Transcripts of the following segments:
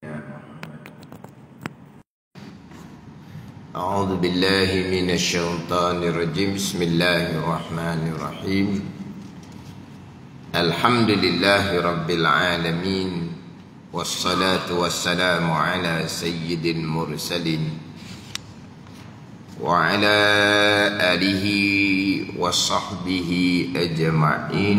أعوذ بالله من الشيطان الرجيم. بسم الله الرحمن الرحيم. الحمد لله رب العالمين، والصلاة والسلام على سيد المرسلين وعلى آله وصحبه أجمعين.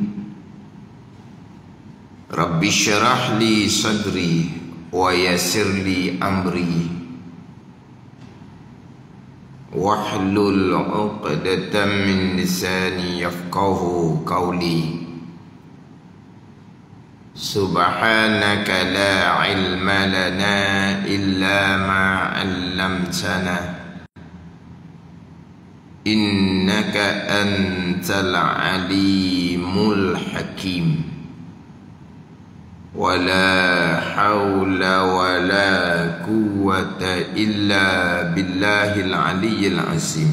رب اشرح لي صدري ويسر لي أمري واحلل عقدة من لساني يفقه قولي. سبحانك لا علم لنا إلا ما علمتنا إنك أنت العليم الحكيم. ولا حول ولا قوة إلا بالله العلي العظيم.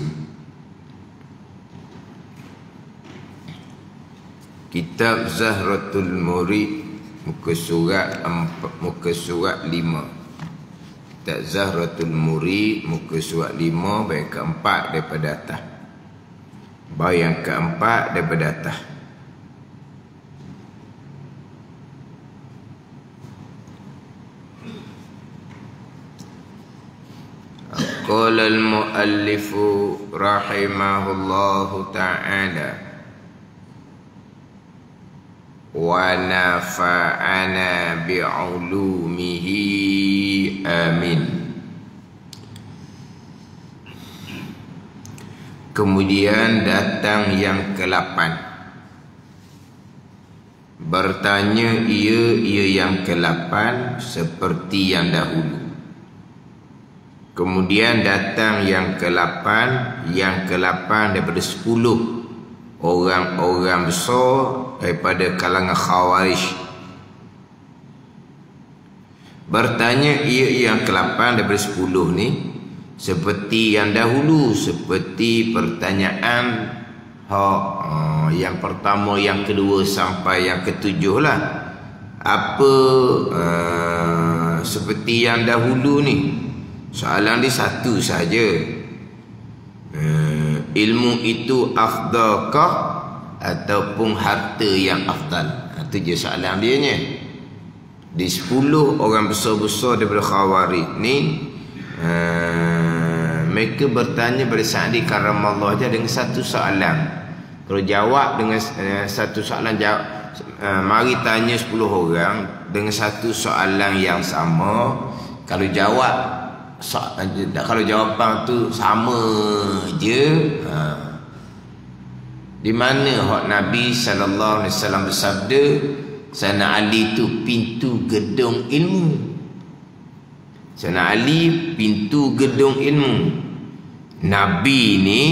Kitab Zahratul Murid, muka surat 5. Kitab Zahratul Murid, muka surat 5, baik keempat daripada atas. Baik yang keempat daripada atas. Qala al-muallif rahimahullahu ta'ala wa nafa'ana bi'ulumihi amin. Kemudian datang yang ke-8. Bertanya ia yang ke-8 seperti yang dahulu. Kemudian datang yang ke-8, daripada 10 orang-orang besar daripada kalangan Khawarij. Bertanya ia yang ke-8 daripada 10 ni seperti yang dahulu, seperti pertanyaan yang pertama, yang kedua sampai yang ke-7 lah. Apa seperti yang dahulu ni? Soalan dia satu saja. Ilmu itu afdalkah ataupun harta yang afdal? Itu je soalan dia nya. Di 10 orang besar-besar daripada Khawarij ni, mereka bertanya pada Sa'di karamallahu wajhah dengan satu soalan. Kalau jawab dengan satu soalan, mari tanya 10 orang dengan satu soalan yang sama. Kalau jawapan tu sama je, di mana hak Nabi sallallahu alaihi wasallam bersabda, Sayyidina Ali tu pintu gedung ilmu. Sayyidina Ali pintu gedung ilmu. Nabi ni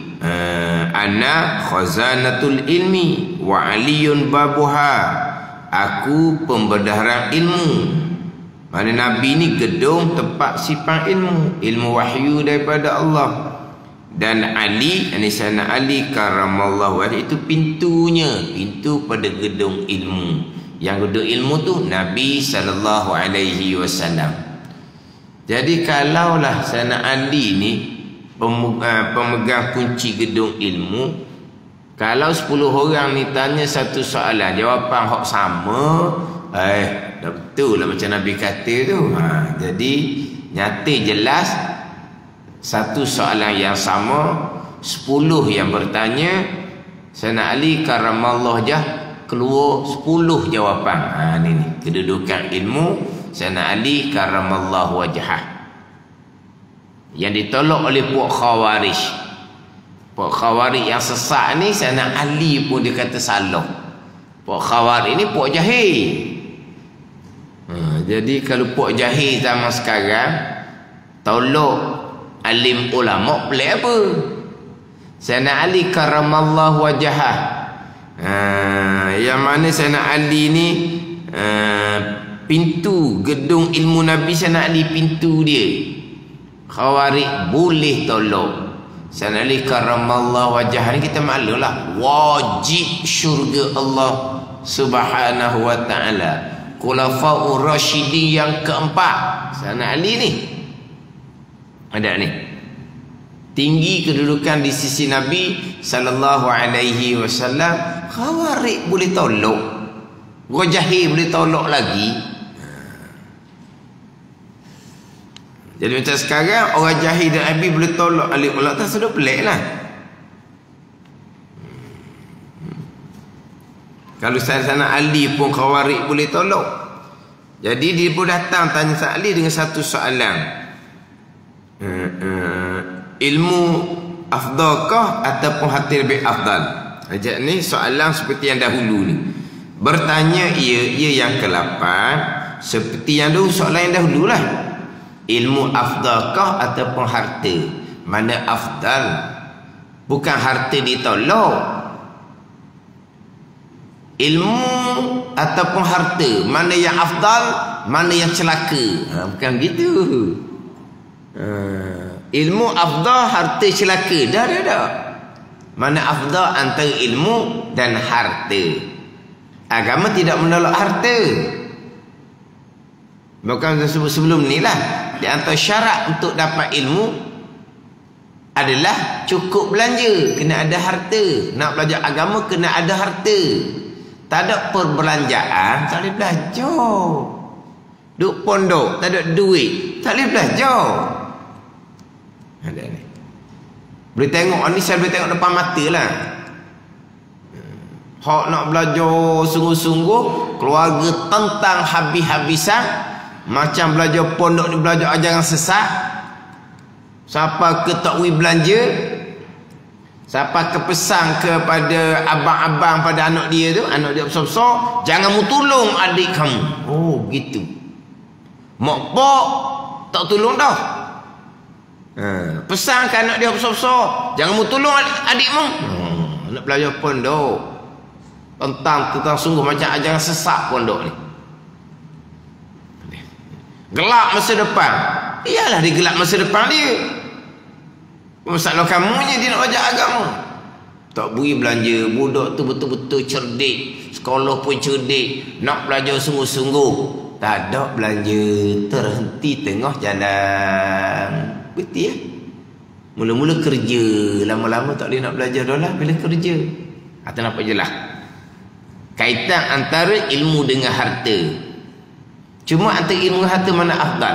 ana khazanatul ilmi wa aliyun babuha. Aku pembedaran ilmu. Mana Nabi ni gedung tempat simpan ilmu wahyu daripada Allah. Dan Ali, Sayyidina Ali karamallahu wajhah, itu pintunya, pintu pada gedung ilmu. Yang gedung ilmu tu Nabi sallallahu alaihi wasallam. Jadi kalaulah Sayyidina Ali ni pemegang kunci gedung ilmu, kalau 10 orang ni tanya satu soalan, jawapan hak sama, dah betul lah macam Nabi kata tu. Jadi nyata jelas satu soalan yang sama, 10 yang bertanya, Sayyidina Ali karamallahu wajhah keluar 10 jawapan. Ni kedudukan ilmu Sayyidina Ali karamallahu wajhah yang ditolak oleh puak Khawarij. Puak Khawarij yang sesat ni, Sayyidina Ali pun dia kata salah. Puak Khawarij ni puak jahil. Jadi kalau puak jahil zaman sekarang tolak alim ulama, pelik apa? Sayyidina Ali karamallahu wajhah, yang mana Sayyidina Ali ni pintu gedung ilmu Nabi. Sayyidina Ali pintu dia. Khawarij boleh tolak. Sayyidina Ali karamallahu wajhah ni kita maklumlah wajib syurga Allah subhanahu wa ta'ala. Khulafaur Rasyidin yang keempat. Sayyidina Ali ni ada ni, tinggi kedudukan di sisi Nabi sallallahu alaihi wasallam. Khawarij boleh tolak, orang jahil boleh tolak lagi. Jadi macam sekarang orang jahil dan Nabi boleh tolak alim ulama, tak sudah pelik lah. Kalau Sayyidina Ali pun Khawarij boleh tolak. Jadi dia pun datang tanya Sayyidina Ali dengan satu soalan. Ilmu afdalkah ataupun hati lebih afdal? Ajak ni soalan seperti yang dahulu ni. Bertanya ia yang ke-8 seperti yang dahulu, soalan yang dahulu lah. Ilmu afdalkah ataupun harta? Mana afdal? Bukan harta ditolak. Ilmu ataupun harta, mana yang afdal, mana yang celaka. Bukan gitu. Ilmu afdal, harta celaka. Dah. Mana afdal antara ilmu dan harta. Agama tidak menolak harta. Bukan sebelum ni lah. Di antara syarat untuk dapat ilmu adalah cukup belanja, kena ada harta. Nak belajar agama kena ada harta. Tak ada perbelanjaan, tak boleh belajar. Duk pondok, tak ada duit, tak boleh belajar. Ada ni. Boleh tengok ni, saya boleh tengok depan mata lah. Hak nak belajar sungguh-sungguh, keluarga tentang habis-habisan. Macam belajar pondok ni, belajar ajaran sesat. Siapa ke takwil belanja, siapa kepesan kepada abang-abang pada anak dia tu, anak dia besar-besar, jangan mu tolong adik kamu. Oh gitu. Mak pak tak tolong dah. Pesan ke anak dia besar-besar, jangan mu tolong adikmu. Nak belajar pondok tentang sungguh macam ajaran sesat pondok ni. Gelap masa depan. Iyalah dia gelap masa depan dia. Masalah kamunya dia nak belajar agama. Tak beri belanja. Budak tu betul-betul cerdik, sekolah pun cerdik, nak belajar sungguh-sungguh. Tak ada belanja, terhenti tengah jalan. Betul ya? Mula-mula kerja, lama-lama tak boleh nak belajar dah lah bila kerja. Atau nampak je lah kaitan antara ilmu dengan harta. Cuma antara ilmu dan harta mana afdal?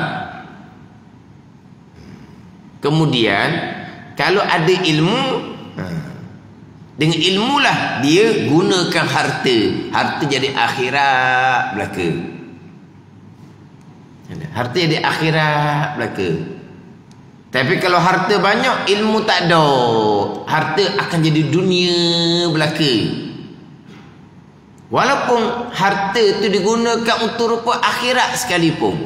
Kemudian kalau ada ilmu, dengan ilmu lah dia gunakan harta. Harta jadi akhirat belaka. Harta jadi akhirat belaka. Tapi kalau harta banyak, ilmu tak ada, harta akan jadi dunia belaka. Walaupun harta itu digunakan untuk rupa akhirat sekalipun.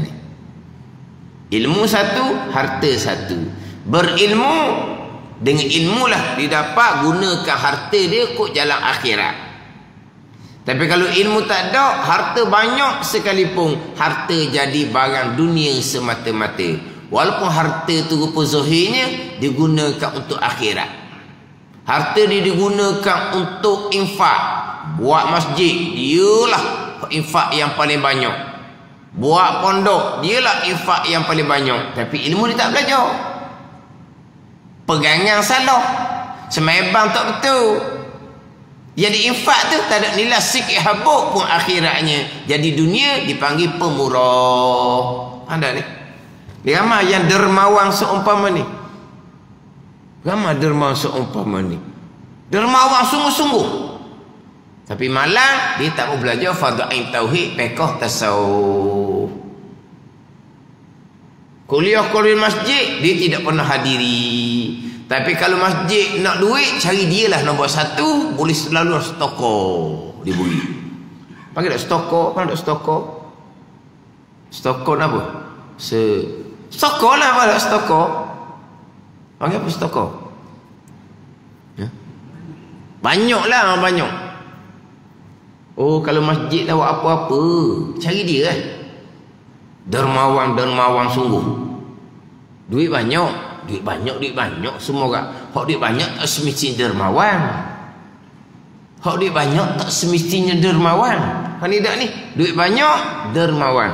Ilmu satu, harta satu. Berilmu, dengan ilmulah didapat gunakan harta dia kok jalan akhirat. Tapi kalau ilmu tak ada, harta banyak sekalipun, harta jadi barang dunia semata-mata. Walaupun harta itu rupa zahirnya digunakan untuk akhirat. Harta dia digunakan untuk infak. Buat masjid, dialah infak yang paling banyak. Buat pondok, dialah infak yang paling banyak. Tapi ilmu dia tak belajar. Pegangan salah, semebang tak betul. Jadi infak tu tak ada nilai sikit habuk pun akhiratnya. Jadi dunia dipanggil pemurah. Ada ni. Ramai yang dermawan seumpama ni. Ramai dermawan seumpama ni. Dermawan sungguh-sungguh. Tapi malang dia tak mau belajar fardu ain tauhid, fiqh, tasawuf. Kuliah masjid dia tidak pernah hadiri. Tapi kalau masjid nak duit, cari dia lah nombor satu, boleh selalu stokor diberi. Panggil tak stokor? Panggil tak stokor? Stokor apa? Stokor lah apa tak stokor? Panggil apa stokor? Ya? Banyak lah, banyak. Oh, kalau masjid tak buat apa-apa, cari dia lah. Dermawan sungguh. Duit banyak. Duit banyak semua orang. Hak duit banyak tak semestinya dermawan. Hak duit banyak tak semestinya dermawan. Pandai tak ni? Duit banyak, dermawan.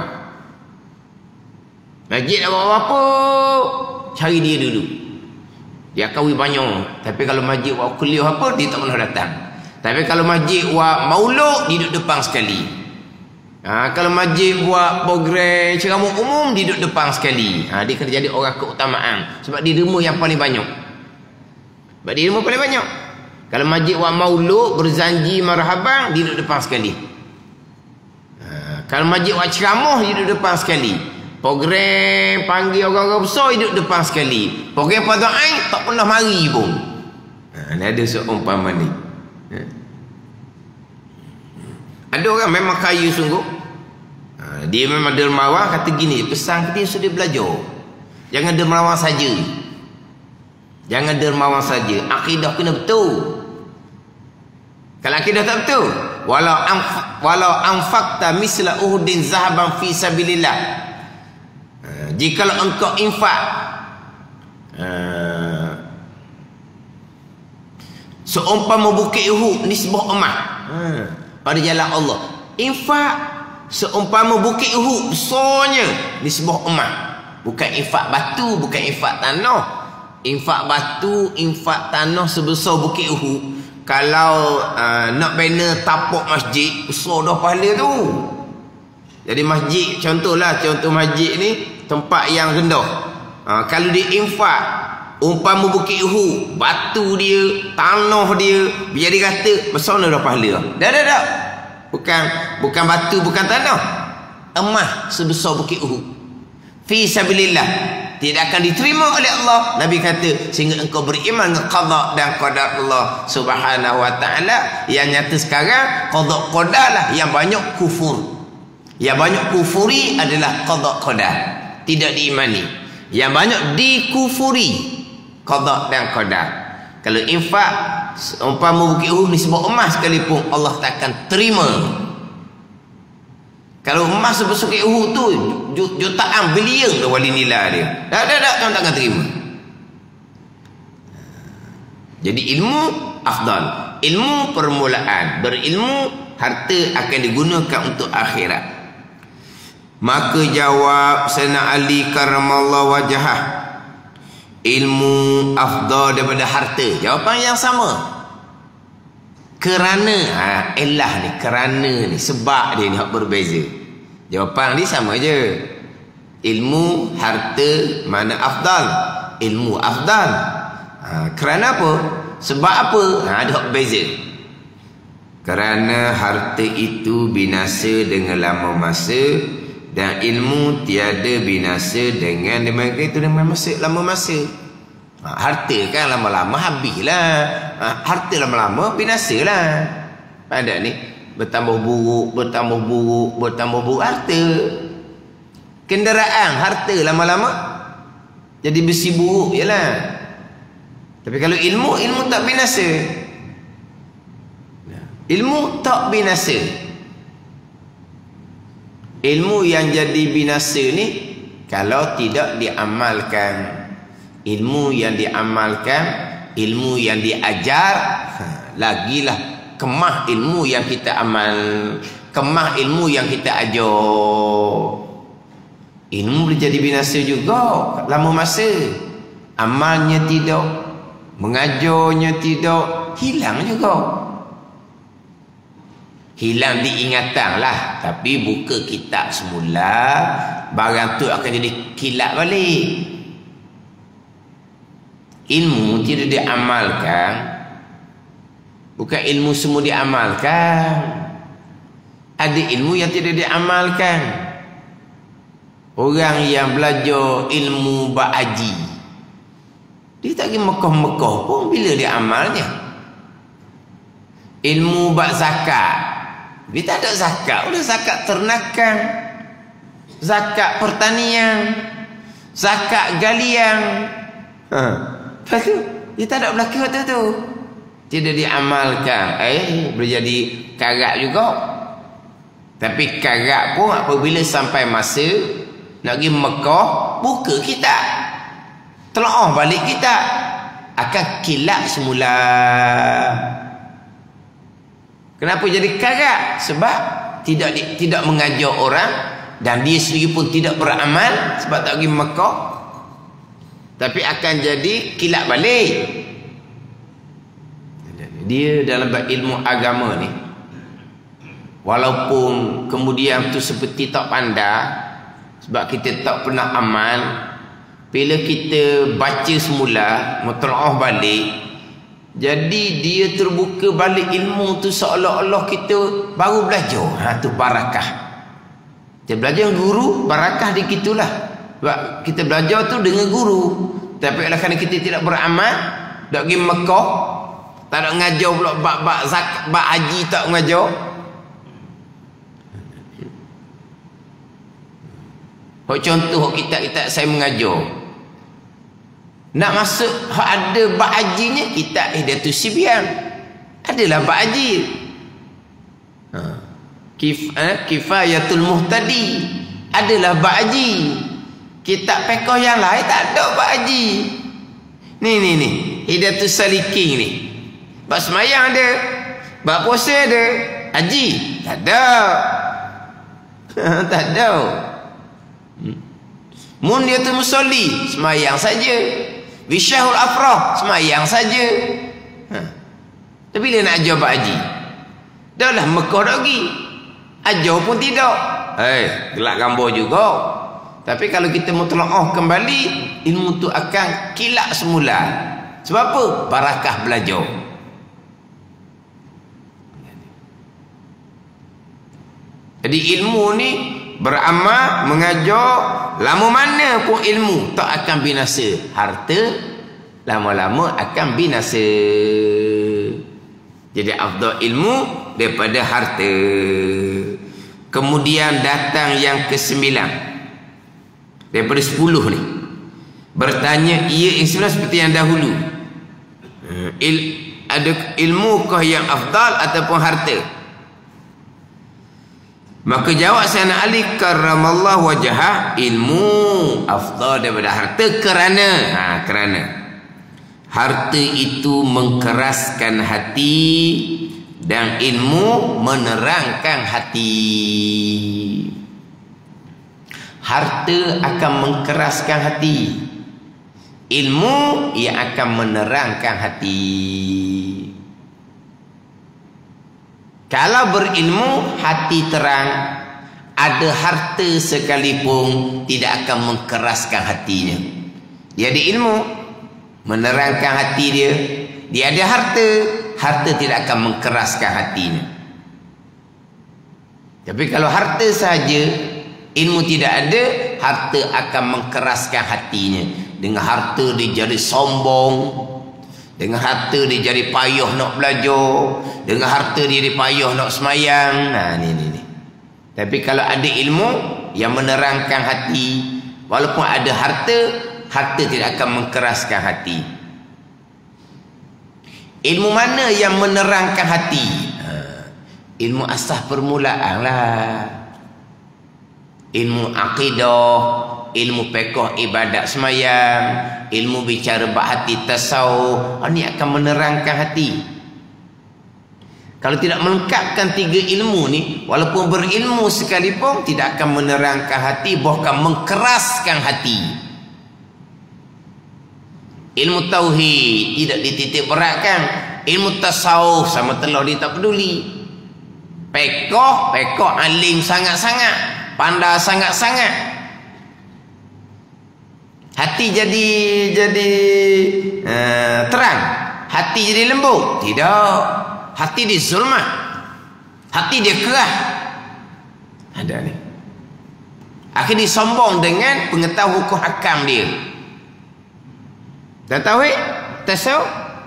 Masjid nak buat apa? Cari dia dulu. Dia kahwin banyak. Tapi kalau masjid buat kuliah apa, dia tak pernah datang. Tapi kalau masjid buat maulud, dia duduk depan sekali. Kalau masjid buat program ceramah umum, dia duduk depan sekali. Dia kena jadi orang keutamaan. Sebab dia derma yang paling banyak. Sebab dia derma paling banyak. Kalau masjid buat maulud, berzanji marhaban, dia duduk depan sekali. Kalau masjid buat ceramah, dia duduk depan sekali. Program panggil orang-orang besar, dia duduk depan sekali. Program pada air, tak pernah mari pun. Ni ada seumpama ni. Ada orang memang kaya sungguh. Dia memang dermawan, kata gini, pesan dia sudah belajar. Jangan dermawan saja. Jangan dermawan saja. Akidah kena betul. Kalau akidah tak betul, walau anfaqta misla Uhudin zahaban fi sabilillah. Jikalau engkau infak seumpama bukit Uhud nisbah emas pada jalan Allah. Infak seumpama bukit Uhud besarnya nisbah emas. Bukan infak batu, bukan infak tanah. Infak batu, infak tanah sebesar bukit Uhud. Kalau nak bina tapak masjid, besar dah pahala tu. Jadi masjid, contohlah, contoh masjid ni tempat yang rendah. Kalau dia infak umpama bukit Uhud, batu dia, tanah dia, biar dia kata besar dah pahala. Dah. Bukan batu, bukan tanah. Emas sebesar bukit Uhud. Fi sabilillah. Tidak akan diterima oleh Allah. Nabi kata, sehingga engkau beriman dengan qada dan qadar Allah Subhanahu wa taala. Yang nyata sekarang qada qadar lah yang banyak kufur. Yang banyak kufuri adalah qada qadar, tidak diimani. Yang banyak dikufuri qada dan qadar. Kalau infak umpama bukit Uhud ni sebab emas sekalipun, Allah tak akan terima. Kalau emas sebesar bukit Uhud tu jutaan bilion dah wali nilai dia. Tak, tuan tak akan terima. Jadi ilmu afdal, ilmu permulaan. Berilmu, harta akan digunakan untuk akhirat. Maka jawab Sayyidina Ali karamallahu wajhah, ilmu afdal daripada harta. Jawapan yang sama. Kerana elah ni, kerana ni, sebab dia ni hak berbeza. Jawapan ni sama je. Ilmu, harta, mana afdal? Ilmu afdal. Kerana apa? Sebab apa? Ada hak berbeza. Kerana harta itu binasa dengan lama masa, dan ilmu tiada binasa dengan lama masa. Harta kan lama-lama habislah. Harta lama-lama binasalah. Pada ni bertambah buruk harta. Kenderaan harta lama-lama jadi besi buruk jelah. Tapi kalau ilmu tak binasa. Ilmu tak binasa. Ilmu yang jadi binasa ni kalau tidak diamalkan. Ilmu yang diamalkan, ilmu yang diajar, lagilah kemah ilmu yang kita amal, kemah ilmu yang kita ajar. Ilmu boleh jadi binasa juga lama masa. Amalnya tidak, mengajarnya tidak, hilang juga. Hilang diingatan lah. Tapi buka kitab semula, barang tu akan jadi kilat balik. Ilmu tidak diamalkan, bukan ilmu semua diamalkan. Ada ilmu yang tidak diamalkan. Orang yang belajar ilmu ba'aji, dia tak pergi Mekah-Mekah pun bila dia amalnya. Ilmu bak zakat, dia tak ada zakat. Udah zakat ternakan, zakat pertanian, zakat galian. Lepas tu, dia tak ada berlaku waktu tu. Tidak diamalkan. Boleh jadi karat juga. Tapi karat pun apabila sampai masa nak pergi Mekah, buka kitab, telaah balik kitab, akan kilat semula. Kenapa jadi karat? Sebab tidak mengajar orang, dan dia sendiri pun tidak beramal sebab tak pergi Mekah, tapi akan jadi kilat balik. Dia dalam ilmu agama ni, walaupun kemudian tu seperti tak pandai sebab kita tak pernah amal, bila kita baca semula, mutalaah balik, jadi dia terbuka balik ilmu tu seolah-olah kita baru belajar. Tu barakah. Kita belajar guru, barakah di kitulah. Sebab kita belajar tu dengan guru. Tapi oleh kerana kita tidak beramal, tak pergi Mekah, tak nak ngajar pula bab zakat, bab haji tak mengajar. Contoh kitab-kitab saya mengajar, nak masuk ada bab hajinya, kitab Ihdatus Sibyan adalah bab haji. Kifayatul Muhtadi adalah bab haji. Kitab fiqh yang lain tak ada bab haji. Ni Hidayatus Salikin ni, bab semayang ada, bab puasa ada, haji tak ada. Tak ada. Mundiatul Musolli semayang saja, Wisyahul Afrah semayang saja. Tapi bila nak ajar bab haji, dah lah Mekah dah pergi, ajar pun tidak. Gelak gambar juga. Tapi kalau kita mutalaah kembali, ilmu tu akan kilat semula. Sebab apa? Barakah belajar. Jadi ilmu ni beramal, mengajar, lama mana pun ilmu tak akan binasa. Harta lama-lama akan binasa. Jadi afdal ilmu daripada harta. Kemudian datang yang ke-9 daripada 10 ni, bertanya ia sebenarnya seperti yang dahulu, ada ilmukah yang afdal ataupun harta? Maka jawab Sayyidina Ali karramallahu wajhah, ilmu afdal daripada harta kerana harta itu mengkeraskan hati dan ilmu menerangkan hati. Harta akan mengkeraskan hati, ilmu ia akan menerangkan hati. Kalau berilmu hati terang, ada harta sekalipun tidak akan mengkeraskan hatinya. Dia ada ilmu menerangkan hati dia, dia ada harta tidak akan mengkeraskan hatinya. Tapi kalau harta saja, ilmu tidak ada, harta akan mengkeraskan hatinya. Dengan harta dia jadi sombong, dengan harta dia jadi payah nak belajar, dengan harta dia jadi payah nak semayang. Ni. Tapi kalau ada ilmu yang menerangkan hati, walaupun ada harta tidak akan mengkeraskan hati. Ilmu mana yang menerangkan hati? Ilmu asas permulaan lah. Ilmu akidah, ilmu fiqh ibadat semayang, ilmu bicara bab hati tasawuf, ini akan menerangkan hati. Kalau tidak melengkapkan 3 ilmu ni, walaupun berilmu sekalipun tidak akan menerangkan hati, bahkan mengkeraskan hati. Ilmu tauhid tidak dititik beratkan, ilmu tasawuf sama telur dia tak peduli. Fiqh alim sangat-sangat, pandai sangat-sangat. Hati jadi terang, hati jadi lembut? Tidak. Hati dia zulmah, hati dia kerah. Ada ni. Akhirnya sombong dengan pengetahuan hukum hakam dia. Dan tauhid tasawuf,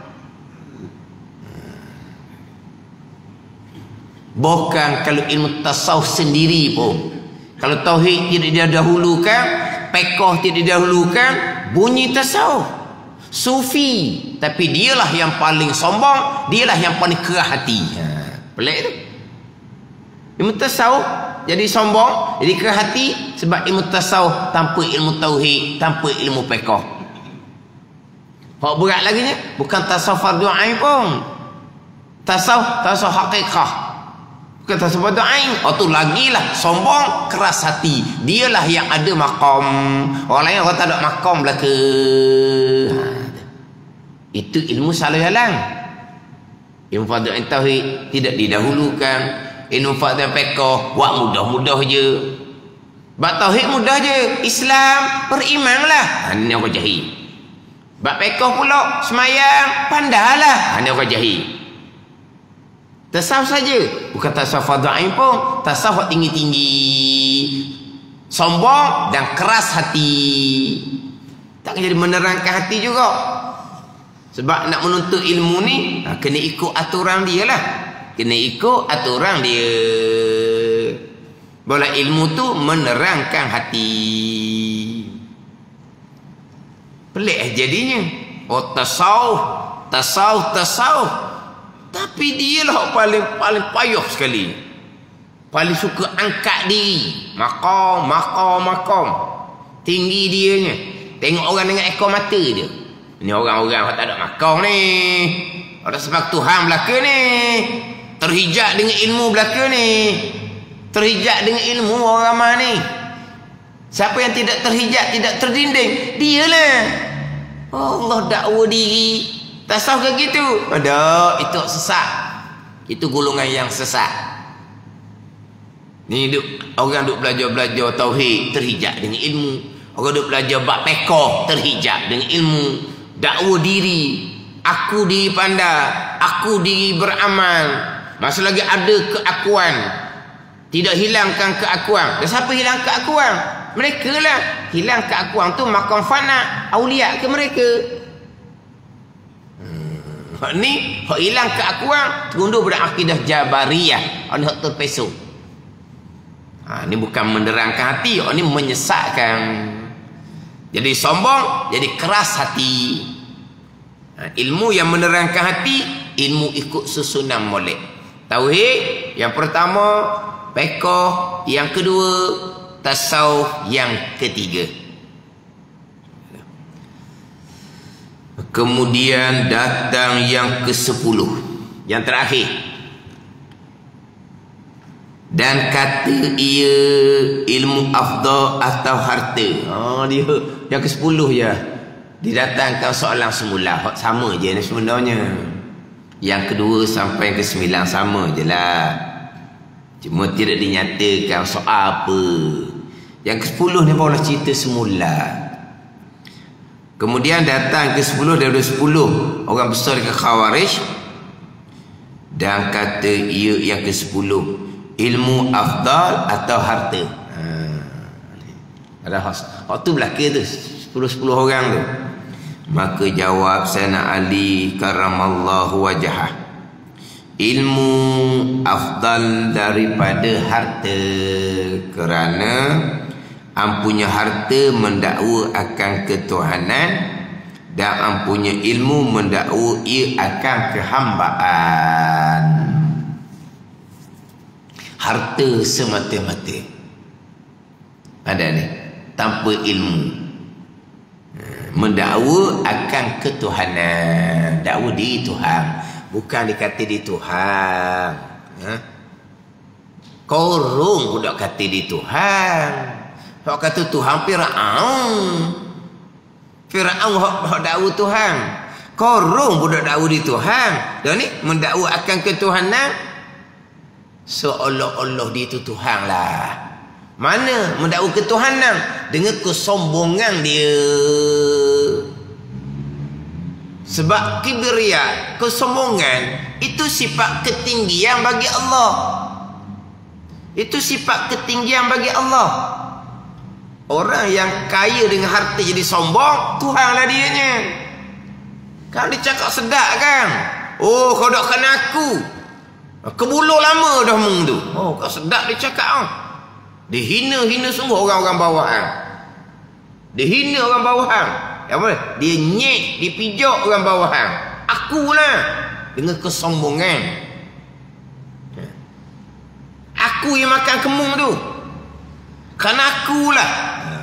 bahkan kalau ilmu tasawuf sendiri pun, kalau tauhid tidak didahulukan, fiqh tidak didahulukan, bunyi tasawuf. Sufi, tapi dialah yang paling sombong, dialah yang paling kerah hati. Pelik tu. Ilmu tasawuf jadi sombong, jadi kerah hati sebab ilmu tasawuf tanpa ilmu tauhid, tanpa ilmu fiqh. Hak berat lagi ni, bukan tasawuf fardu ain pun. Tasawuf hakikah. Kata sebab ain, tu lagilah sombong, keras hati. Dialah yang ada maqam. Orang lain orang tak ada maqam belaka. Itu ilmu salah jalan. Ilmu fardhu tauhid tidak didahulukan. Ilmu fardhu fiqh buat mudah-mudah je. Bab tauhid mudah je. Islam berimanlah. Ini orang jahil. Bab fiqh pula semayang pandailah. Ini orang jahil. Tasawuf saja, bukan tasawuf fardhu ain pun, tasawuf tinggi-tinggi, sombong dan keras hati. Tak jadi menerangkan hati juga. Sebab nak menuntut ilmu ni kena ikut aturan dia lah. Kena ikut aturan dia. Bola ilmu tu menerangkan hati. Pelik jadinya. Tasawuf. Tapi dia lah paling payah sekali. Paling suka angkat diri. Maqam. Tinggi dianya. Tengok orang dengan ekor mata dia. Ini orang-orang tak ada maqam ni. Ada sebab Tuhan belaka ni. Terhijab dengan ilmu belaka ni. Terhijab dengan ilmu orang ramai ni. Siapa yang tidak terhijab, tidak terdinding, dialah. Allah dakwa diri. Tasawuf ke gitu? Ada, itu sesat. Itu golongan yang sesat. Ni orang duk belajar tauhid, terhijab dengan ilmu. Orang duk belajar bab fiqh, terhijab dengan ilmu. Dakwa diri, aku diri pandai, aku diri beramal. Masa lagi ada keakuan, tidak hilangkan keakuan. Dan siapa hilang keakuan? Mereka lah. Hilang keakuan tu maqam fana, aulia ke mereka. Hak ni, hak hilang keakuan, terundur pada akidah Jabariyah. Hak terpeso. Ni bukan menerangkan hati, hak ni menyesatkan. Jadi sombong, jadi keras hati. Ilmu yang menerangkan hati, ilmu ikut susunan molek. Tauhid yang pertama, fiqh yang kedua, tasawuf yang ketiga. Kemudian datang yang ke-10, yang terakhir. Dan kata ia ilmu afdal atau harta. Dia yang ke-10 ya. Didatangkan soalan semula. Sama je ni sebenarnya. Yang kedua sampai yang ke-9 sama je lah. Cuma tidak dinyatakan soal apa. Yang ke-10 ni barulah cerita semula. Kemudian datang ke-10 daripada 10 orang besar ke Khawarij. Dan kata ia yang ke-10 ilmu afdal atau harta. Ada hak tu belaka tu 10 orang tu. Maka jawab Sayyidina Ali karamallahu wajhah, ilmu afdal daripada harta, kerana ampunya harta mendakwa akan ketuhanan dan ampunya ilmu mendakwa ia akan kehambaan. Harta semata-mata ada ni tanpa ilmu mendakwa akan ketuhanan. Dakwa di Tuhan, bukan dikata di Tuhan. Korong budak kata di Tuhan. Hak kata Tuhan Fir'aun hak dakwa Tuhan. Korong budak dakwa di Tuhan. Dan ni mendakwa akan ketuhanan seolah-olah dia itu Tuhan lah. Mana mendakwa ketuhanan dengan kesombongan dia. Sebab kibriya, kesombongan itu sifat ketinggian bagi Allah. Itu sifat ketinggian bagi Allah. Orang yang kaya dengan harta jadi sombong, Tuhanlah dianya. Kan dia cakap sedap kan? Oh, kau dak kena aku. Kebuluh lama dah mung tu. Oh, kau sedap dia cakap. Dia hina sungguh orang-orang bawahan. Dia hina orang bawahan. Yang mana? Dia nyek, dia pijak orang bawahan. Akulah dengan kesombongan. Aku yang makan kemung tu. Kerana akulah.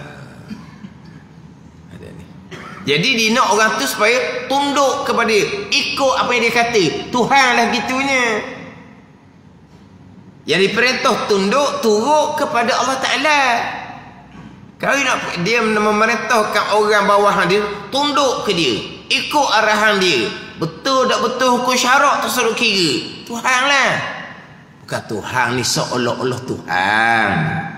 Jadi dia nak orang tu supaya tunduk kepada dia, ikut apa yang dia kata. Tuhanlah gitunya. Yang diperintah tunduk, turut kepada Allah Ta'ala. Kalau dia memerintahkan orang bawahan dia, tunduk ke dia, ikut arahan dia. Betul tak betul hukum syarak tersebut kira Tuhan lah. Bukan Tuhan ni seolah-olah Tuhan.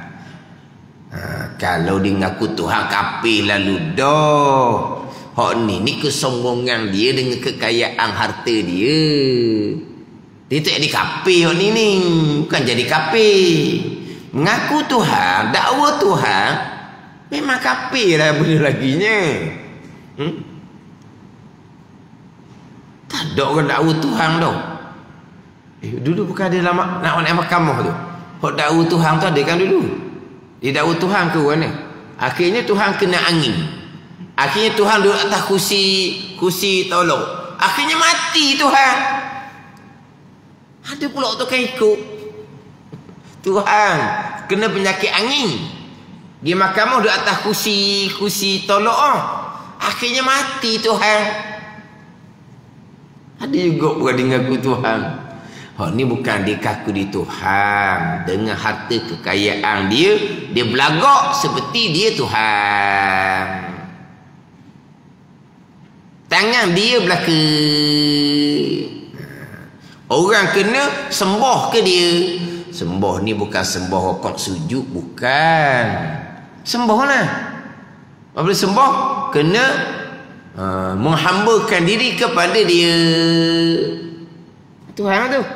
Kalau dia ngaku Tuhan, kafir lalu dah. Hak ni kesombongan dia dengan kekayaan harta dia. Dia tak jadi kafir hak ni. Bukan jadi kafir. Mengaku Tuhan, dakwa Tuhan, memang kafir lah benda laginya. Tak ada orang dakwa Tuhan dah. Dulu bukan ada nak naik mahkamah tu. Hak dakwa Tuhan tu ada kan dulu. Dia dakwa Tuhan ke mana? Akhirnya Tuhan kena angin. Akhirnya Tuhan duduk atas kursi tolong. Akhirnya mati Tuhan. Ada pula tu kan ikut Tuhan kena penyakit angin. Di mahkamah duduk atas kursi tolong. Akhirnya mati Tuhan. Ada juga bukan ngaku Tuhan. Ni bukan dia kaku di Tuhan. Dengan harta kekayaan dia, dia belagak seperti dia Tuhan. Tangan dia belaka. Orang kena sembah ke dia. Sembah ni bukan sembah rokok sujud, bukan. Sembah lah. Apabila sembah, kena menghambakan diri kepada dia. Tuhan tu.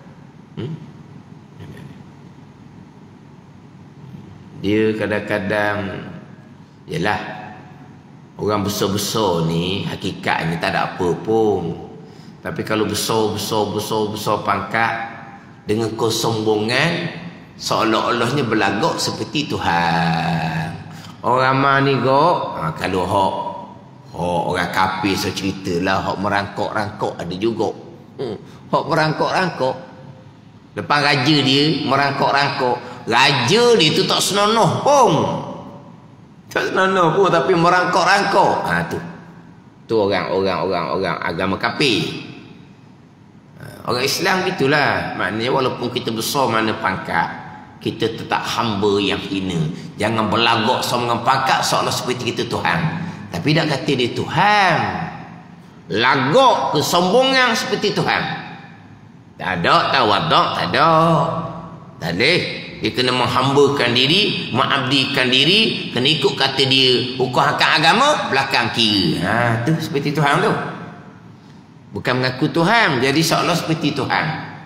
Dia kadang-kadang, yalah, orang besar-besar ni hakikatnya tak ada apa pun. Tapi kalau besar pangkat dengan kesombongan, seolah-olahnya berlagak seperti Tuhan. Orang mana ni kalau orang kafir so ceritalah, hak merangkak-rangkak ada juga. Hak merangkak-rangkak, depan raja dia merangkak-rangkak. Raja dia tu tak senonoh pun. Tak senonoh pun, tapi merangkak-rangkak. Tu orang agama kafir. Orang Islam gitulah. Maknanya walaupun kita besar mana pangkat, kita tetap hamba yang hina. Jangan berlagak sama dengan pangkat seolah seperti kita Tuhan. Tapi tak kata dia Tuhan. Lagak kesombongan seperti Tuhan. Tak ada tawaduk, tak ada. Tak boleh. Dia kena menghambakan diri, mengabdikan diri, kena ikut kata dia. Hukum hakam agama, belakang kira. Tu seperti Tuhan tu. Bukan mengaku Tuhan, jadi seolah seperti Tuhan.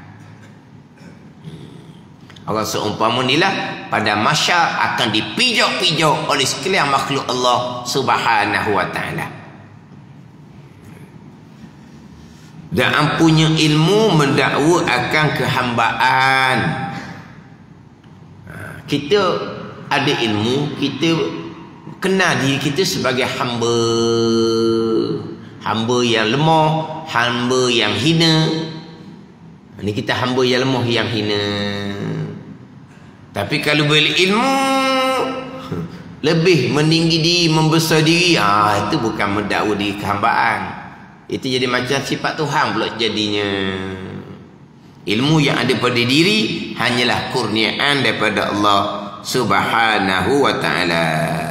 Orang seumpama inilah pada masyar akan dipijak-pijak oleh sekalian makhluk Allah Subhanahu wa ta'ala. Dan ampunya ilmu mendakwa akan kehambaan. Kita ada ilmu, kita kenal diri kita sebagai hamba. Hamba yang lemah, hamba yang hina. Ini kita hamba yang lemah, yang hina. Tapi kalau berilmu, lebih meninggi diri, membesar diri, itu bukan mendakwa diri kehambaan. Itu jadi macam sifat Tuhan pula jadinya. Ilmu yang ada pada diri hanyalah kurniaan daripada Allah Subhanahu wa ta'ala.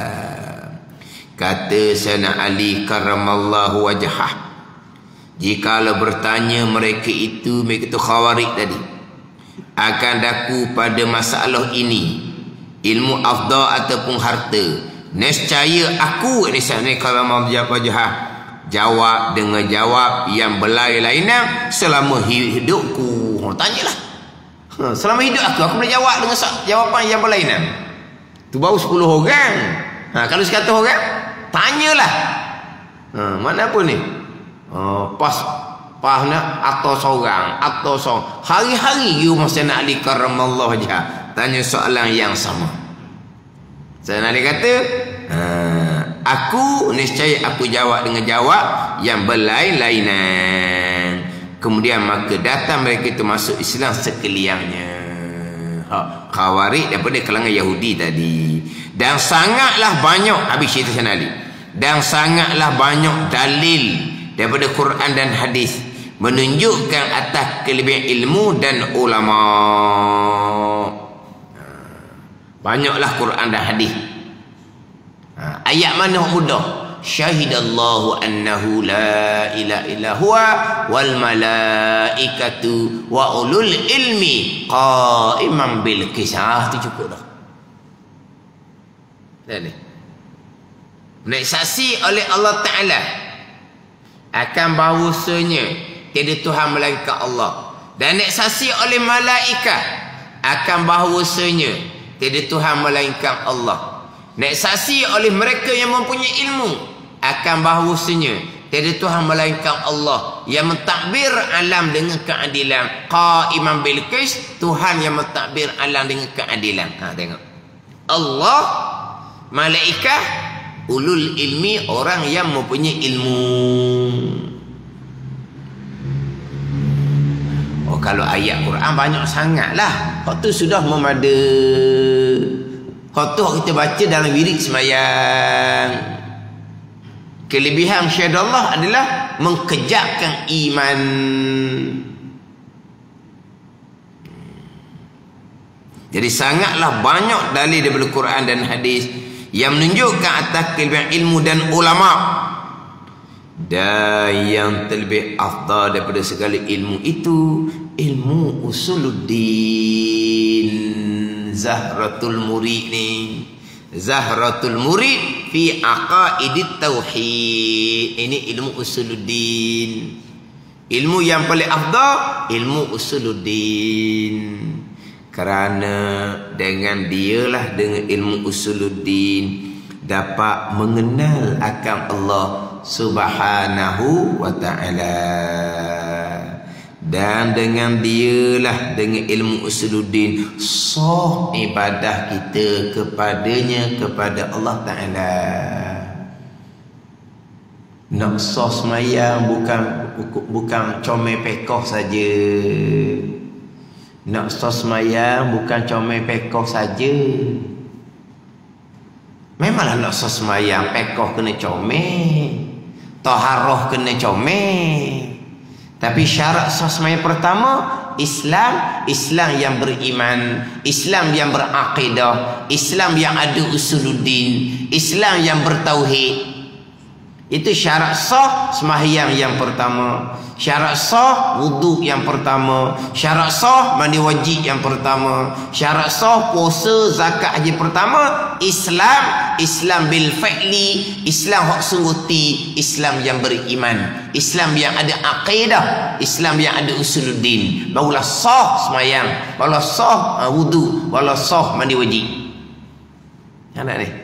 Kata Sayyidina Ali karramallahu wajhah, jikalau bertanya mereka itu khawarij tadi, akan daku pada masalah ini, ilmu afdal ataupun harta, nescaya aku ini Sayyidina karramallahu wajhah jawab dengan jawab yang berlain-lainan selama hidupku. Tanyalah. Selama hidup aku boleh jawab dengan jawapan yang berlainan. Tu baru 10 orang. Kalau 100 orang, tanyalah. Mana pun ni? Pas nak atau seorang. Hari-hari you masa nak Ali karramallahu wajhah tanya soalan yang sama. Saya nak kata, aku niscaya aku jawab dengan jawab yang berlain-lainan. Kemudian maka datang mereka itu masuk Islam sekaliannya. Khawarij daripada kalangan Yahudi tadi. Dan sangatlah banyak, habis cerita Sayyidina Ali, dan sangatlah banyak dalil daripada Quran dan hadis menunjukkan atas kelebihan ilmu dan ulama. Banyaklah Quran dan hadis. Ayat mana mudah? Syahidallahu annahu la ilaha illa huwa wal malaikatu wa ulul ilmi qaiman bil qisah. Itu cukup dah. Dan ni nak saksi oleh Allah Ta'ala akan bahawasanya tiada Tuhan melainkan Allah, dan nak saksi oleh malaikat akan bahawasanya tiada Tuhan melainkan Allah, nak saksi oleh mereka yang mempunyai ilmu akan bahawasanya tiada Tuhan melainkan Allah yang mentadbir alam dengan keadilan. Qaiman bil qist, Tuhan yang mentadbir alam dengan keadilan. Tengok, Allah, malaikat, ulul ilmi, orang yang mempunyai ilmu. Kalau ayat Quran banyak sangatlah. Hak tu sudah memada. Hak tu kita baca dalam wirid sembahyang. Kelebihan syahadat adalah mengkejakkan iman. Jadi sangatlah banyak dalil daripada Quran dan hadis yang menunjukkan atas kelebihan ilmu dan ulama. Dan yang terlebih afdal daripada segala ilmu itu ilmu usuluddin. Zahratul Murid ni, Zahratul Murid fi aqaidit tauhid. Ini ilmu usuluddin. Ilmu yang paling afdal ilmu usuluddin. Kerana dengan dialah, dengan ilmu usuluddin, dapat mengenal akan Allah Subhanahu wa ta'ala. Dan dengan dialah, dengan ilmu usuluddin, sah ibadah kita kepadanya, kepada Allah Ta'ala. Nak sah semayang bukan comel pekoh saja. Nak sah semayang bukan comel pekoh saja. Memanglah nak sah semayang pekoh kena comel, taharah kena comel. Tapi syarat sah semayang pertama Islam, Islam yang beriman, Islam yang berakidah, Islam yang ada usuluddin, Islam yang bertauhid. Itu syarat sah sembahyang yang pertama. Syarat sah wuduk yang pertama. Syarat sah mandi wajib yang pertama. Syarat sah puasa, zakat, haji pertama. Islam, Islam bil fa'li, Islam hak sungguh, Islam yang beriman, Islam yang ada akidah, Islam yang ada usuluddin. Barulah sah sembahyang, barulah sah wuduk, barulah sah mandi wajib. Ada ni.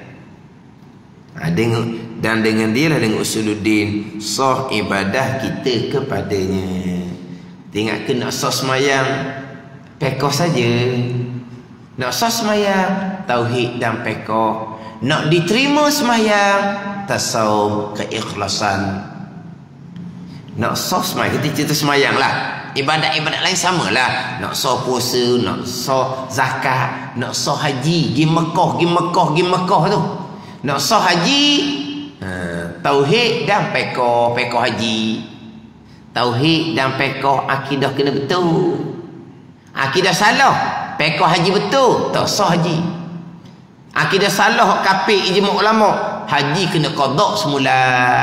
Dan dengan dia lah, dengan usuluddin, sah ibadah kita kepadanya. Tengok ke nak sah semayang pekoh saja. Nak sah semayang tauhid dan pekoh. Nak diterima semayang tasawuf, keikhlasan. Nak sah semayang, kita cerita semayang lah. Ibadat-ibadat lain samalah. Nak sah puasa, nak sah zakat, nak sah haji, pergi Mekah tu. Nak sah haji, tauhid dan pekoh haji. Tauhid dan pekoh akidah kena betul. Akidah salah, pekoh haji betul, tak sah haji. Akidah salah kafir ijma' ulama, haji kena qada semula.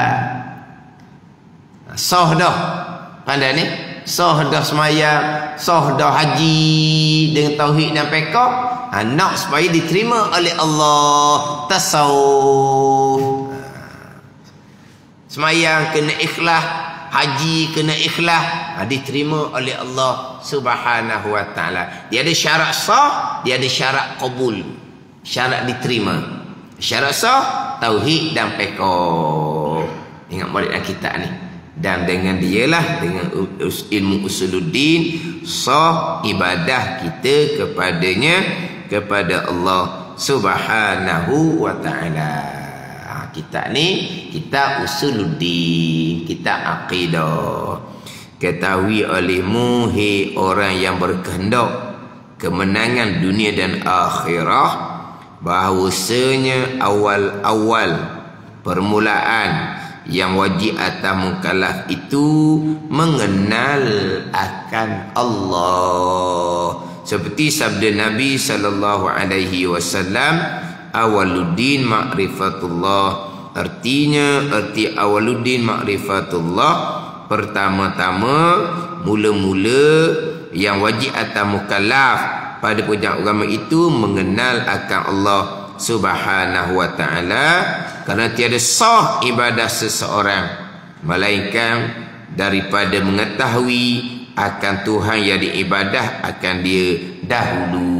Sah dah. Pandai ni? Sah dah semayang, sah dah haji dengan tauhid dan pekoh. Nak supaya diterima oleh Allah tasawuf. Semayang kena ikhlas, haji kena ikhlas, diterima oleh Allah Subhanahu wa ta'ala. Dia ada syarat sah, dia ada syarat qabul, syarat diterima. Syarat sah tauhid dan pekoh. Ingat balik dalam kitab ni. Dan dengan dialah, dengan ilmu usuluddin, sah ibadah kita kepadanya, kepada Allah Subhanahu wa ta'ala. Kitab ni kitab usuluddin, kitab akidah. Ketahui olehmu, hei orang yang berkehendak kemenangan dunia dan akhirah, bahawasanya awal-awal permulaan yang wajib atas mukallaf itu mengenal akan Allah. Seperti sabda Nabi sallallahu alaihi wasallam, awaluddin ma'rifatullah. Arti awaluddin ma'rifatullah, pertama-tama mula-mula yang wajib atas mukallaf pada puncak agama itu mengenal akan Allah Subhanahu wa ta'ala, kerana tiada sah ibadah seseorang melainkan daripada mengetahui akan Tuhan yang diibadah akan dia dahulu.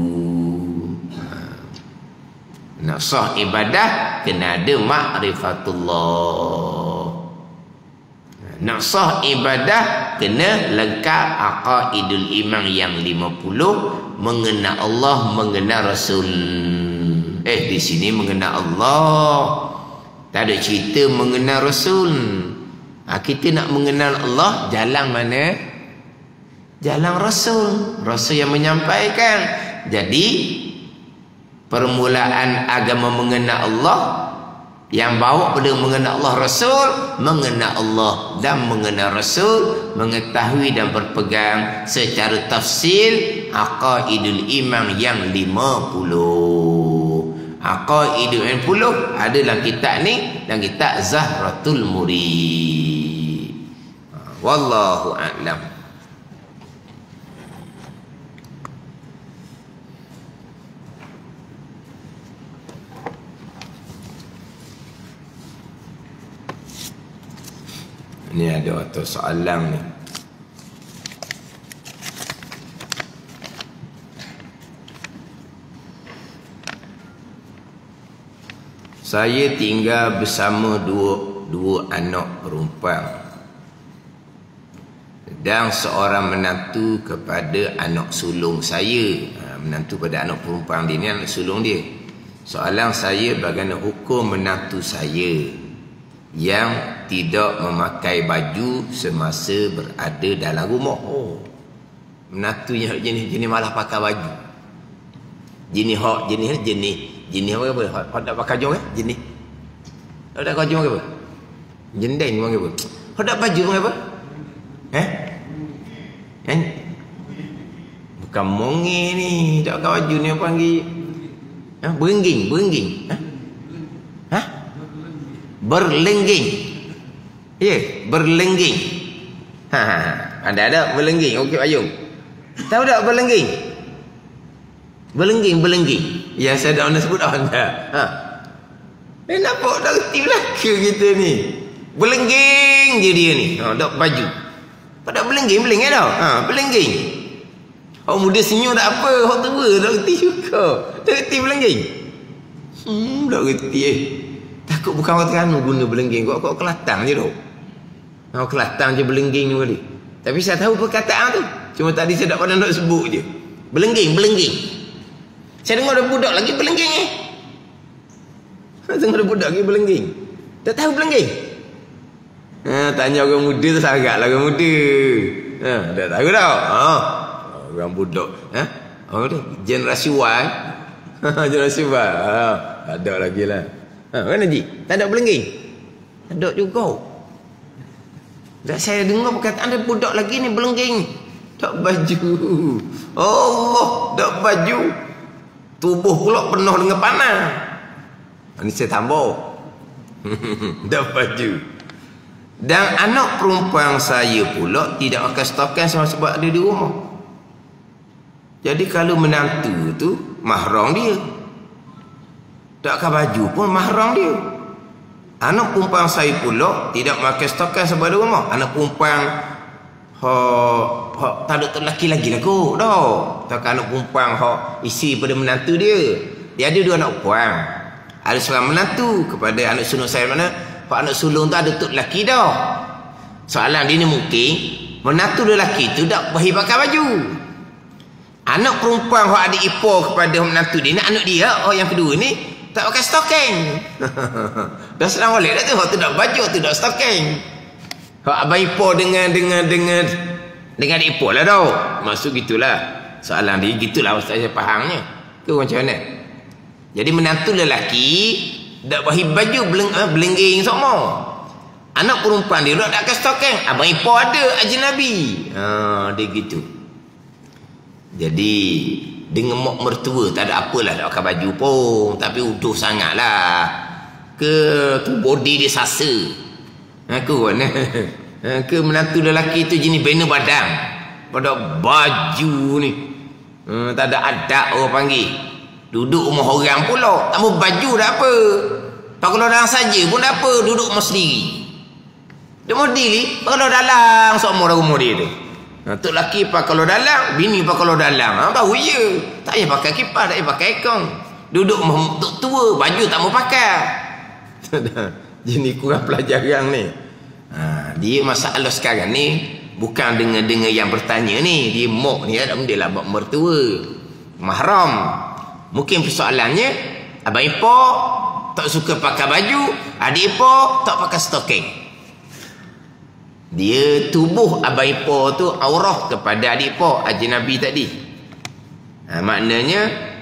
Nak sah ibadah kena ada ma'rifatullah. Nak sah ibadah kena lengkap aqaidul iman yang 50, mengenal Allah, mengenal Rasul. Di sini mengenal Allah, tak ada cerita mengenal Rasul. Kita nak mengenal Allah, jalan mana? Jalan Rasul. Rasul yang menyampaikan. Jadi permulaan agama mengenal Allah, yang bawa pada mengenal Allah Rasul, mengenal Allah dan mengenal Rasul, mengetahui dan berpegang secara tafsil aqaidul iman yang 50. Aqaidul 50 ada dalam kitab ni, dan kitab Zahratul Murid. Wallahu a'lam. Ni ada waktu soalan ni. Saya tinggal bersama dua anak perempuan dan seorang menantu kepada anak sulung saya. Menantu pada anak perempuan dia ni anak sulung dia. Soalan saya, bagaimana hukum menantu saya yang tidak memakai baju semasa berada dalam rumah? Menantu yang jenis malah pakai baju. Jenis apa? Hak tak pakai baju ke? Jenis. Hak tak pakai baju apa? Jendeng panggil apa? Hak tak baju panggil apa? Bukan mongi ni, tak pakai baju ni panggil berengging. Berlengging. Berlengging. Ada berlengging. Okey Ayung. Tahu tak berlengging? Berlengging. Ya, saya dah sebut anda. Nampak dah reti belaka kita ni. Berlengging je dia ni. Tak baju. Pada berlengging dah. Berlengging. Orang muda senyum tak apa, orang tua tak reti juga. Tak reti berlengging. Tak reti Takut bukan orang Terengganu guna berlengging. Kau Kelantan je tu. Kelantan je berlengging ni kali. Tapi saya tahu perkataan tu. Cuma tadi saya tak pernah nak sebut je. Berlengging. Saya dengar ada budak lagi berlengging Dengar ada budak lagi berlengging. Tak tahu berlengging? Tanya orang muda tu sangat lah orang muda. Tak tahu tau. Orang budak. Orang tu generasi Y. Generasi Y. Ada lagi lah. Kan Haji? Tak ada berlengging? Ada juga. Dan saya dengar perkataan ada budak lagi ni berlengging. Tak baju. Allah, tak baju. Tubuh pula penuh dengan panas. Ini saya tambah. Tak baju. Dan anak perempuan saya pula tidak akan stokan sebab ada di rumah. Jadi kalau menantu tu mahram dia, tak pakai baju pun mahram dia. Anak perempuan saya pula tidak pakai stokan sebab ada rumah. Anak perempuan tak ada lelaki lagi lah kot dah. Tak anak perempuan isi pada menantu dia. Dia ada dua anak perempuan. Ada seorang menantu kepada anak sulung saya mana. Anak sulung tu ada tok lelaki dah. Soalan dia ni mungkin menantu lelaki tu tak boleh pakai baju. Anak perempuan ada ipar kepada menantu dia ni, anak dia yang kedua ni tak pakai stocking. Dah senang balik dah tu. Tu tak baju, tu tak stocking. Abang ipar dengan ipar lah tau. Maksud gitulah. Soalan dia gitulah ustaz saya fahamnya. Tu macam mana? Jadi menantu lelaki tak pakai baju belengging semua. Anak perempuan dia duduk dekat stokeng. Abang ipar ada ajnabi. Dia gitu. Jadi dengan mak mertua tak ada apalah nak pakai baju pun, tapi utuh sangatlah. Tu body dia sasa. Aku kan. Ke menantu lelaki tu jenis bina badan. Pada baju ni. Tak ada adab orang panggil. Duduk rumah orang pula. Tak mau baju dah apa. Tak kalau dalam saja pun dah apa. Duduk rumah sendiri. Dia mau diri. Kalau dalam semua dah rumah dia tu. Tok lelaki pak kalau dalam. Bini pak kalau dalam. Baru je. Tak payah pakai kipas. Tak payah pakai aircon. Duduk rumah tua. Baju tak mau pakai. Jenis kurang pelajaran ni. Dia masalah sekarang ni. Bukan dengar-dengar yang bertanya ni. Dia mok ni ada benda lah bab mertua. Mahram. Mungkin persoalannya abang ipar tak suka pakai baju, adik ipar tak pakai stocking. Dia tubuh abang ipar tu aurah kepada adik ipar ajnabi tadi. Maknanya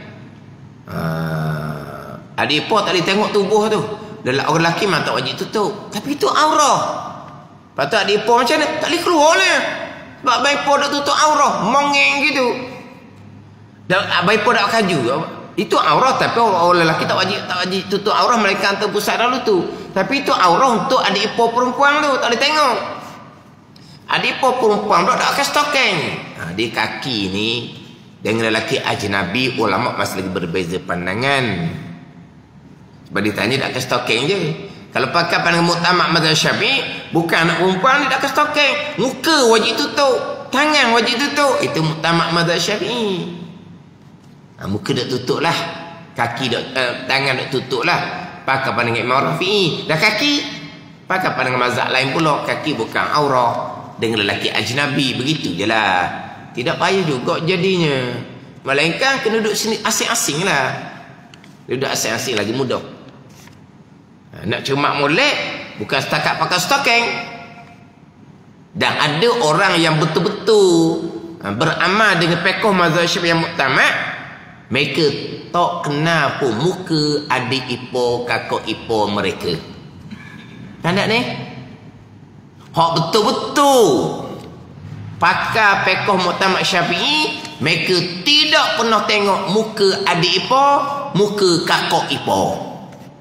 adik ipar tak boleh tengok tubuh tu. Orang lelaki memang tak wajib tutup. Tapi itu aurah. Lepas tu adik ipar macam mana? Tak boleh keluar lah. Sebab abang ipar dah tutup aurah. Mongeng gitu. Dan abang ipar dah kaju. Itu aurah, tapi orang lelaki tak wajib tutup aurah. Mereka hantar pusat dahulu tu. Tapi itu aurah untuk adik ipar perempuan tu. Tak boleh tengok. Adik ipar perempuan tu tak pakai stocking. Dia kaki ni dengan lelaki ajnabi, ulama masih lagi berbeza pandangan. Sebab dia tanya tak pakai stocking je. Kalau pakai pandangan muktamad mazhab Syafi'i, bukan anak perempuan dia tak pakai stocking. Muka wajib tutup, tangan wajib tutup. Itu muktamad mazhab Syafi'i. Muka dak tutup lah, kaki tangan dak tutup lah. Pakai pandangan Imam Rafi'i. Dan kaki pakai pandangan mazhab lain pula. Kaki bukan aurah dengan lelaki ajnabi. Begitu je lah. Tidak payah juga jadinya. Melainkan kena duduk sini asing-asing lah. Duduk asing-asing lagi mudah. Nak cermat molek bukan setakat pakai stocking. Dan ada orang yang betul-betul beramal dengan fiqh mazhab Syafi'i yang muktamad. Mereka tak kenal pun muka adik ipar, kakak ipar mereka. Tanda ni? Hak betul-betul pakai fiqh muktamad Syafi'i, mereka tidak pernah tengok muka adik ipar, muka kakak ipar.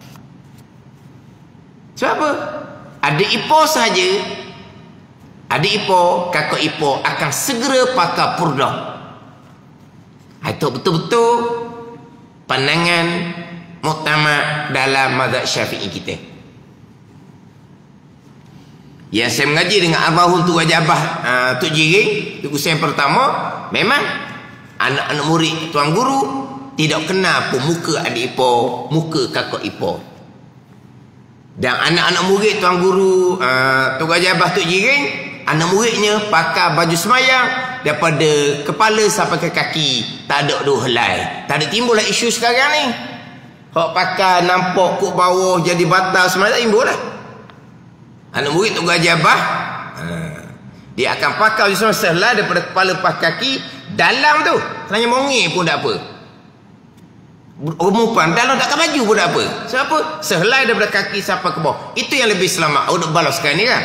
Sebab apa? Adik ipar sahaja, adik ipar, kakak ipar akan segera pakai purdah. Itu betul-betul pandangan muktamad dalam mazhab Syafi'i kita. Yang saya mengaji dengan Arba'un tu Wajabah Tok Jiring, itu usia yang pertama, memang anak-anak murid tuan guru tidak kenal pun muka adik ipar, muka kakak ipar. Dan anak-anak murid tuan guru Tok Wajabah Tok Jiring, anak muridnya pakai baju semayang daripada kepala sampai ke kaki, tak ada dua helai. Tak ada timbul lah isu sekarang ni. Hak pakai nampak kuk bawah jadi batal semayang, tak timbul lah. Anak murid tu Gajabah, dia akan pakai baju semayang sehelai daripada kepala sampai kaki. Dalam tu sebenarnya mongir pun tak apa. Perempuan dalam tak pakai baju pun tak apa. Sebab apa? Sehelai daripada kaki sampai ke bawah. Itu yang lebih selamat. Untuk balas sekarang ni kan.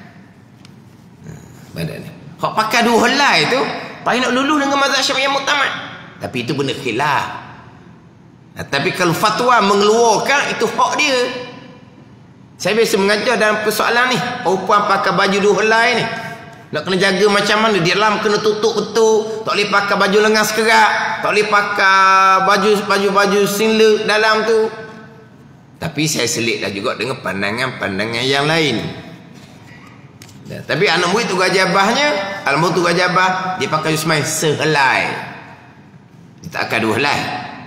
Badan ni. Hak pakai dua helai tu, payah nak luluh dengan mazhab Syafi'i yang muktamad. Tapi itu benda khilaf. Tapi kalau fatwa mengeluarkan, itu hak dia. Saya biasa mengajar dalam persoalan ni. Perempuan pakai baju dua helai ni, nak kena jaga macam mana. Di dalam kena tutup betul. Tak boleh pakai baju lengan sekerat. Tak boleh pakai baju singlet dalam tu. Tapi saya selitlah juga dengan pandangan-pandangan yang lain. Tapi anak murid tu Gajabahnya, anak tu Gajabah, dia pakai jusmai sehelai. Dia tak akan dua helai.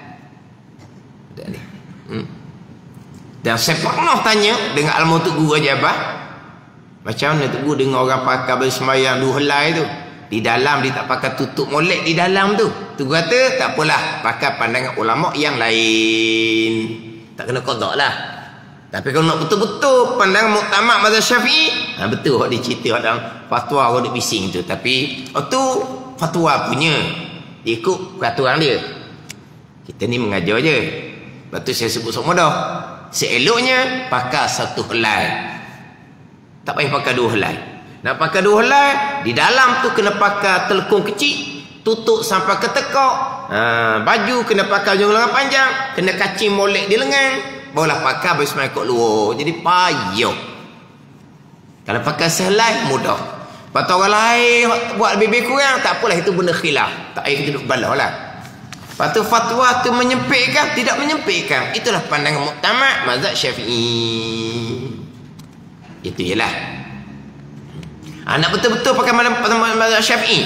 Dan saya pernah tanya dengan al-mutu guru Gajabah, macam mana tu guru dengan orang pakai baju semayang dua helai tu, di dalam dia tak pakai tutup molek di dalam tu. Tu kata tak apalah, pakai pandangan ulama yang lain, tak kena qada lah. Tapi kalau nak betul-betul pandangan muktamad mazhab Syafi'i, betul hak dia cerita dalam fatwa orang duk bising tu. Tapi tu fatwa punya, dia ikut peraturan dia. Kita ni mengajar je. Lepas tu saya sebut semua dah. Seeloknya pakai satu helai. Tak payah pakai 2 helai. Nak pakai 2 helai, di dalam tu kena pakai telekung kecil, tutup sampai ke tekak. Baju kena pakai ujung lengan panjang, kena kacing molek di lengan, barulah pakai baju semai kot luar. Jadi payah. Kalau pakai sehelai mudah. Lepas tu orang lain buat lebih kurang, tak apalah, itu benda khilaf. Tak payah kita duduk balah lah. Lepas tu fatwa tu menyempitkan, tidak menyempitkan. Itulah pandangan muktamad mazhab Syafi'i. Itu ialah. Nak betul-betul pakai mazhab Syafi'i.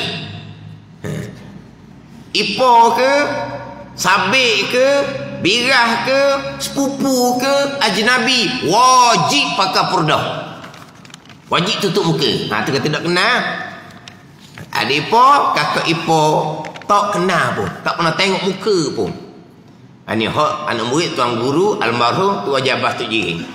Ipoh ke, sabik ke, birah ke, sepupu ke, ajnabi, wajib pakai purdah. Wajib tutup muka. Tu kata tak kenal. Ada ipoh, kakak ipoh, tak kenal pun, tak pernah tengok muka pun. Ini hak anak murid tuan guru almarhum Tuan Jabah Tok Jiring.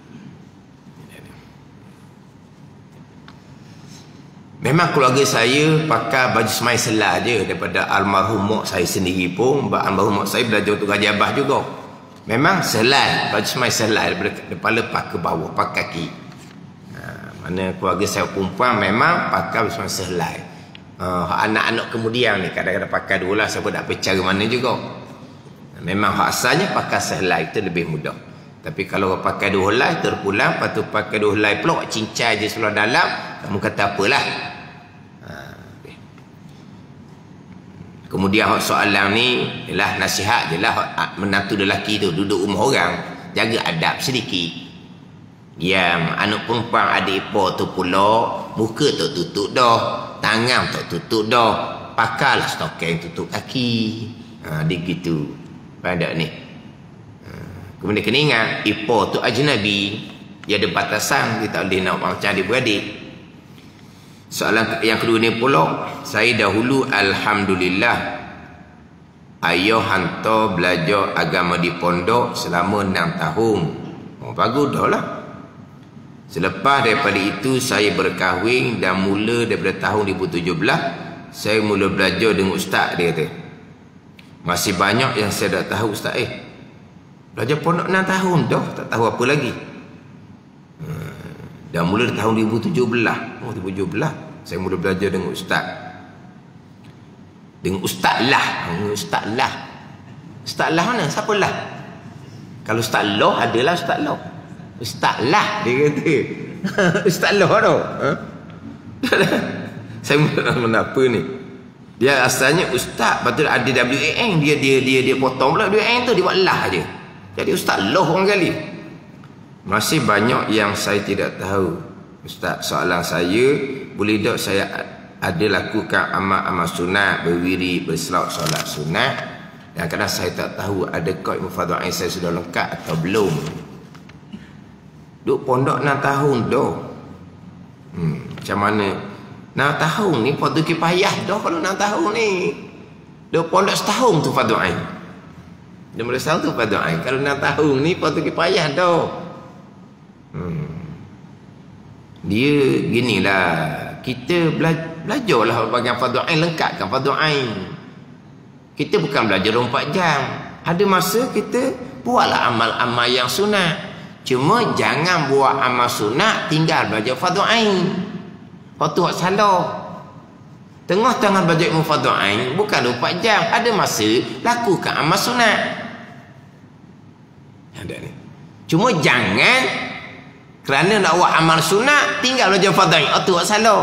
Memang keluarga saya pakai baju semai selah je daripada almarhum mak saya sendiri pun. Almarhum mak saya belajar untuk Tuan Jabah juga. Memang selai, baju semai selai daripada kepala pakai ke bawah, pakai kaki. Mana keluarga saya perempuan memang pakai baju semai selai. Anak-anak kemudian ni kadang-kadang pakai 2 lah, siapa tak percaya mana juga. Memang hak asalnya pakai selai itu lebih mudah. Tapi kalau pakai 2 helai terpulang, lepas tu pakai 2 helai pula cincai je seluar dalam, kamu kata apalah. Kemudian hak soalan ni ialah nasihat je lah. Menantu lelaki tu duduk rumah orang, jaga adab sedikit. Yang anak perempuan adik ipar tu pula, muka tak tutup dah, tangan tak tutup dah, pakailah stokeng tutup kaki. Dia gitu. Pada ni. Kemudian kena ingat, ipar tu ajnabi, dia ada batasan, dia tak boleh nak macam adik-beradik. Soalan yang kedua ni pula, saya dahulu alhamdulillah ayah hantar belajar agama di pondok selama 6 tahun. Bagus dah lah. Selepas daripada itu saya berkahwin dan mula daripada tahun 2017 saya mula belajar dengan ustaz, dia kata. Masih banyak yang saya tak tahu ustaz. Belajar pondok 6 tahun dah, tak tahu apa lagi. Dan mula tahun 2017. 2017 saya mula belajar dengan ustaz. Dengan ustaz lah. Ustaz lah mana? Siapa lah? Kalau ustaz Loh adalah ustaz Loh. Ustaz lah dia kata. Ustaz Loh tau. Saya mana apa ni? Dia asalnya ustaz, lepas tu ada WAN, dia potong pula WAN tu, dia buat lah je. Jadi ustaz Loh orang kali. Masih banyak yang saya tidak tahu. Ustaz, soalan saya, boleh tak saya ada lakukan amal-amal sunat, berwiri, berselawat, solat sunat, dan kadang saya tak tahu adakah ilmu fardhu ain saya sudah lengkap atau belum. Duk pondok 6 tahun dah. Macam mana? 6 tahun ni fardu kifayah dah kalau 6 tahun ni. Duk pondok setahun tu fardhu ain. Dia mula setahun tu fardhu ain. Kalau 6 tahun ni fardu kifayah dah. Dia ginilah, kita belajarlah bahagian fardhu ain, lengkapkan fardhu ain. Kita bukan belajar 24 jam. Ada masa kita buatlah amal-amal yang sunat. Cuma jangan buat amal sunat tinggal belajar fardhu ain. Waktu hak salah. Tengah-tengah belajar ilmu fardhu ain bukan 24 jam. Ada masa lakukan amal sunat. Ada ni. Cuma jangan kerana nak buat amal sunat tinggal belajar fardhu ain. Waktu hak salah.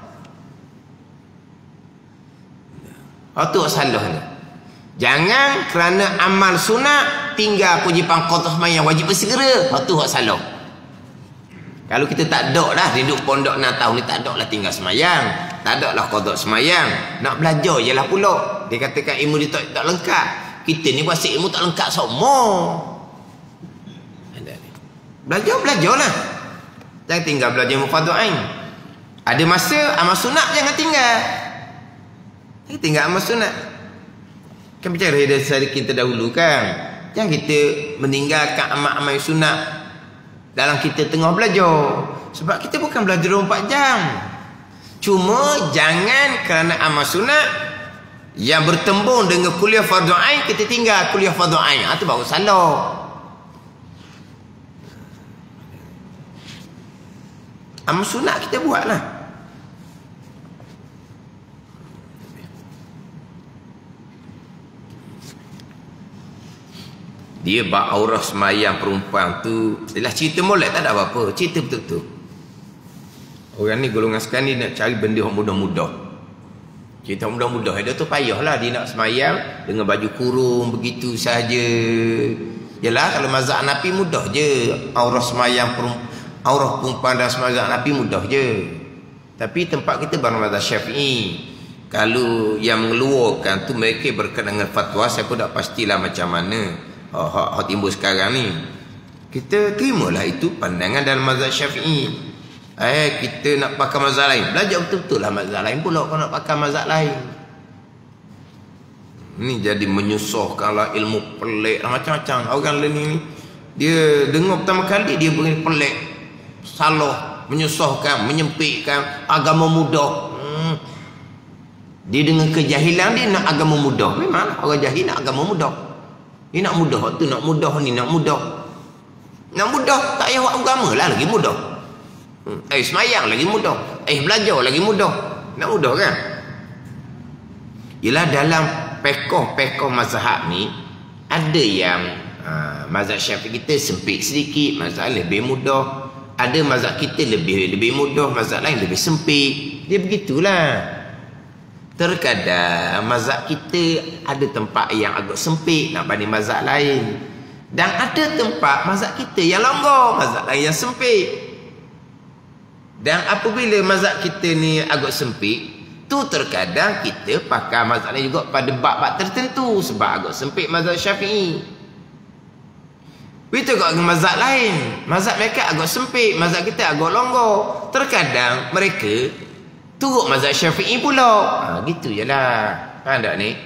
Waktu hak salah ni. Jangan kerana amal sunat tinggal kewajipan qada sembahyang wajib bersegera. Waktu hak salah. Kalau kita tak ada dah duduk pondok 6 tahun ni, tak ada lah tinggal sembahyang, tak ada lah qada sembahyang, nak belajar je lah pula. Dia katakan ilmu dia tak lengkap. Kita ni bahasa ilmu tak lengkap semua. Belajarlah. Jangan tinggal belajar ilmu fardhu ain. Ada masa amal sunat jangan tinggal. Jangan tinggal amal sunat. Kan bicara dari kita dahulu kan. Jangan kita meninggalkan amal-amal sunat dalam kita tengah belajar. Sebab kita bukan belajar 24 jam. Cuma jangan kerana amal sunat yang bertembung dengan kuliah fardhu ain, kita tinggal kuliah fardhu ain. Itu baru salah. Amal sunat kita buatlah. Dia bak aurah semayang perempuan tu, adalah cerita molek, tak ada apa-apa, cerita betul-betul. Orang ni golongan sekarang ni nak cari benda yang mudah-mudah. Cerita mudah-mudah, dia tu payahlah dia nak semayang dengan baju kurung begitu saja. Yalah, kalau mazhab Hanafi mudah je. Aurah semayang aurah perempuan dan mazhab Hanafi mudah je. Tapi tempat kita baru mazhab Syafi'i. Kalau yang mengeluarkan tu mereka berkenaan dengan fatwa, saya pun tak pastilah macam mana hak timbul sekarang ni. Kita terimalah itu pandangan dalam mazhab Syafi'i. Kita nak pakai mazhab lain, belajar betul-betul lah mazhab lain pula kalau nak pakai mazhab lain. Ni jadi menyusahkanlah, ilmu pelik lah, macam-macam. Orang learning ni, dia dengar pertama kali dia beri pelik, salah, menyusahkan, menyempitkan, agama mudah. Dia dengan kejahilan dia nak agama mudah. Memang orang jahil nak agama mudah. Dia nak mudah tu, nak mudah ni, nak mudah. Nak mudah, tak payah buat agama lah lagi mudah. Semayang lagi mudah, belajar lagi mudah. Nak mudah kan? Yelah, dalam pekoh-pekoh mazhab ni ada yang mazhab Syafi'i kita sempit sedikit, mazhab lebih mudah. Ada mazhab kita lebih mudah, mazhab lain lebih sempit. Dia begitulah. Terkadang mazhab kita ada tempat yang agak sempit nak banding mazhab lain, dan ada tempat mazhab kita yang longgar, mazhab lain yang sempit. Dan apabila mazhab kita ni agak sempit tu, terkadang kita pakai mazhab lain juga pada bab-bab tertentu, sebab agak sempit mazhab Syafi'i. Begitu juga dengan mazhab lain, mazhab mereka agak sempit, mazhab kita agak longgar. Terkadang mereka turut mazhab Syafi'i pula. Gitu je lah. Faham tak ni?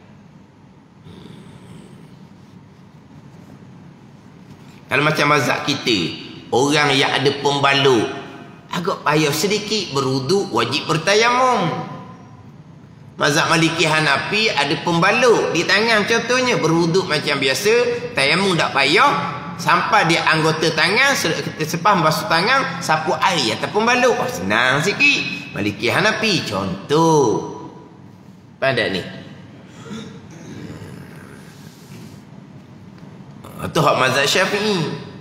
Kalau macam mazhab kita, orang yang ada pembalut agak payah sedikit, berwuduk wajib bertayamum. Mazhab Maliki Hanafi ada pembalut di tangan contohnya, berwuduk macam biasa, tayamum tak payah, sampai dia anggota tangan, sepah basuh tangan, sapu air atas pembalut. Senang sikit. Maliki Hanafi contoh. Faham tak ni? Itu hak mazhab Syafi'i.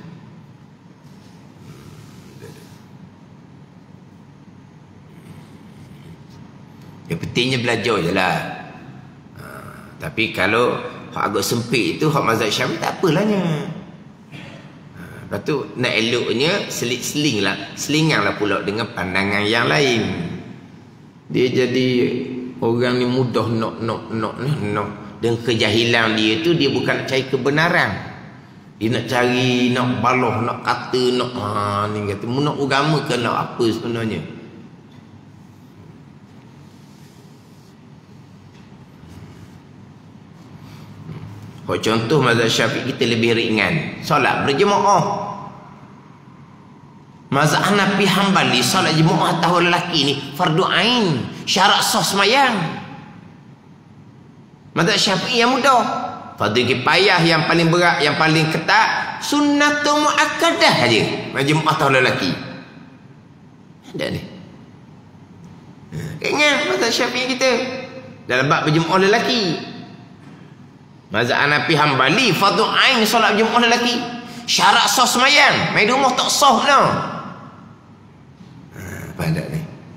Yang pentingnya belajar je lah. Tapi kalau hak agak sempit itu, hak mazhab Syafi'i, tak apalahnya. Lepas tu nak eloknya selingang lah pula dengan pandangan yang lain. Dia jadi orang ni mudah nak. Dan kejahilan dia tu, dia bukan nak cari kebenaran. Dia nak cari, nak baloh, nak kata, ni kata, nak agama ke nak apa sebenarnya. Contoh mazhab Syafi'i kita lebih ringan, solat berjemaah. Mazhab Hanafi Hambali, solat jemaah tahun lelaki ni fardu ain, syarat sah semayang. Mazhab Syafi'i yang mudah, fardu kifayah yang paling berat, yang paling ketat, sunnatul muakkadah aja, jemaah tahun lelaki. Ada ni. Kayaknya mazhab Syafi'i kita dalam bab berjemaah lelaki. Mazhab Hanafi Hambali fardu ain solat berjemaah lelaki, syarat sah semayang, main rumah tak sah no. Faham tak ni?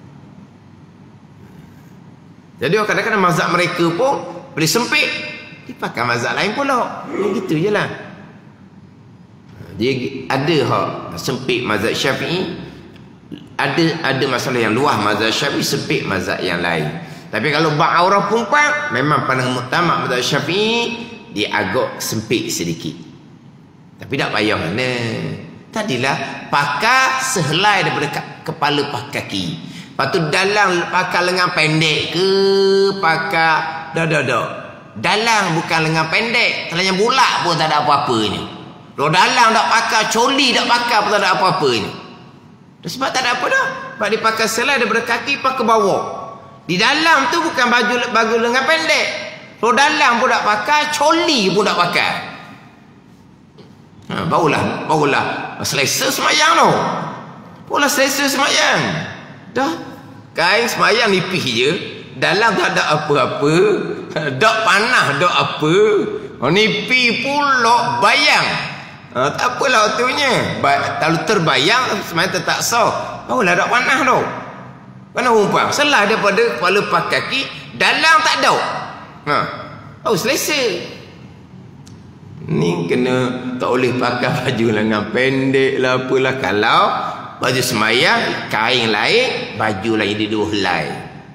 Jadi kadang-kadang mazhab mereka pun boleh sempit, dipakai mazhab lain pula. Gitu je lah. Dia ada hak sempit mazhab Syafi'i, ada masalah yang luas mazhab Syafi'i, sempit mazhab yang lain. Tapi kalau bab aurah perempuan, memang pandangan muktamad mazhab Syafi'i, dia agak sempit sedikit. Tapi tak payah mana. Tadilah pakai sehelai daripada kepala pakai kaki. Lepas tu dalam pakai lengan pendek ke, pakai dalang bukan lengan pendek, telanjang bulat pun tak ada apa-apanya. Kalau dalang tak pakai, coli tak pakai pun tak ada apa-apanya. Sebab tak ada apa dah. Sebab dia pakai sehelai daripada kaki pakai bawah. Di dalam tu bukan baju lengan pendek. Kalau dalam pun tak pakai, coli pun tak pakai. Barulah selesa semayang tu. Pula selesa semayang. Dah. Kain semayang nipis je. Dalam tak ada apa-apa. Dak panah, dak apa. Nipis pula bayang. Tak apalah waktunya. Kalau terbayang, semayang tak sah. Barulah dak panah tu. Mana umpang? Salah daripada kepala pakai kaki. Dalam tak ada. Oh, selesa. Ni kena tak boleh pakai baju lengan pendek lah apalah. Kalau baju semayang, kain lain, baju lain, dia dua helai.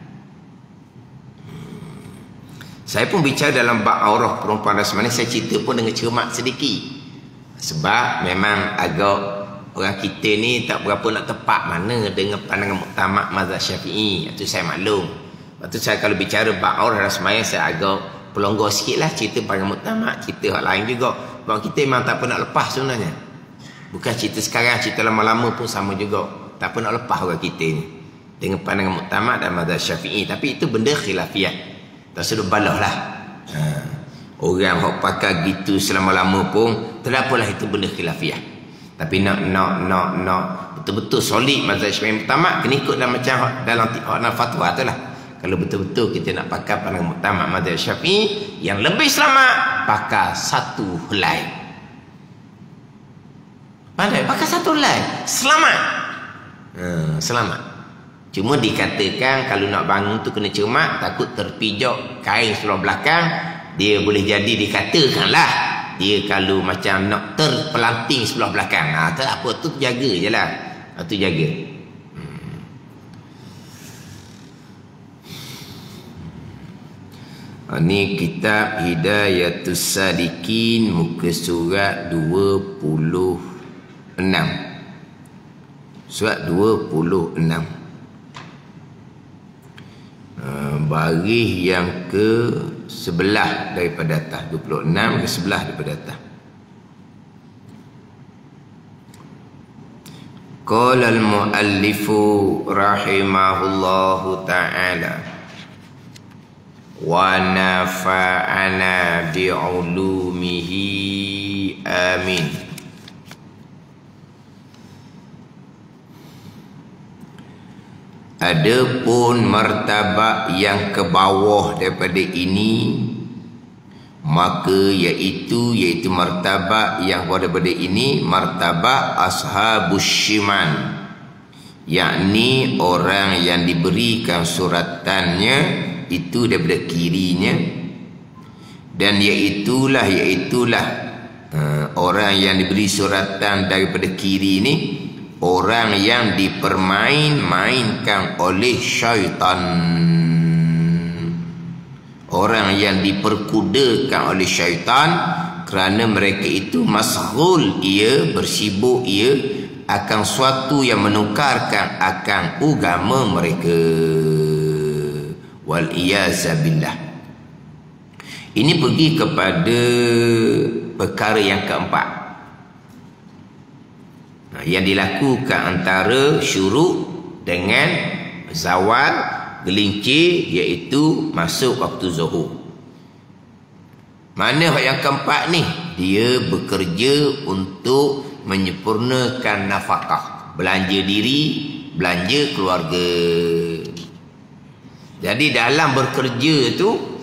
Saya pun bicara dalam bab aurah perempuan dan semayang, saya cerita pun dengan cermat sedikit. Sebab memang agak orang kita ni tak berapa nak tepat mana dengan pandangan muktamad mazhab Syafi'i. Itu saya maklum. Lepas tu saya kalau bicara bab aurah dan semayang, saya agak pelonggar sikit lah cerita pandangan muktamad, cerita hal lain juga. Sebab kita memang tak pernah lepas sebenarnya. Bukan cerita sekarang, cerita lama-lama pun sama juga. Tak pernah lepas orang kita ni dengan pandangan muktamad dan mazhab Syafi'i. Tapi itu benda khilafiyah. Tak sudah balah lah. Orang yang pakai gitu selama-lama pun, terdapalah itu benda khilafiyah. Tapi nak betul-betul solid mazhab Syafi'i muktamad, kena ikut dalam fatwa tu lah. Kalau betul-betul kita nak pakai pandangan muktamad mazhab Syafi'i, yang lebih selamat pakai satu helai. Pandai pakai satu helai, selamat. Selamat. Cuma dikatakan kalau nak bangun tu kena cermat, takut terpijak kain sebelah belakang. Dia boleh jadi dikatakanlah dia kalau macam nak terpelanting sebelah belakang. Tak apa, tu jaga je lah. Tu jaga. Ini kitab Hidayatus Sadikin, muka surat 26. Surat 26. Baris yang ke sebelah daripada atas, 26 ke sebelah daripada atas. Qala al-muallifu rahimahullahu ta'ala wa nafa'ana bi'ulumihi amin. Adapun martabat yang ke bawah daripada ini, maka iaitu martabat yang daripada ini, martabat ashabus syiman, yakni orang yang diberikan suratannya itu daripada kirinya, dan iaitulah orang yang diberi suratan daripada kiri ini, orang yang dipermain-mainkan oleh syaitan, orang yang diperkudakan oleh syaitan, kerana mereka itu masghul, ia bersibuk ia akan suatu yang menukarkan akan agama mereka. Wal iyazabillah. Ini pergi kepada perkara yang keempat, yang dilakukan antara syuruk dengan zawal gelincir, iaitu masuk waktu zuhur. Mana yang keempat ni? Dia bekerja untuk menyempurnakan nafkah, belanja diri, belanja keluarga. Jadi dalam bekerja tu,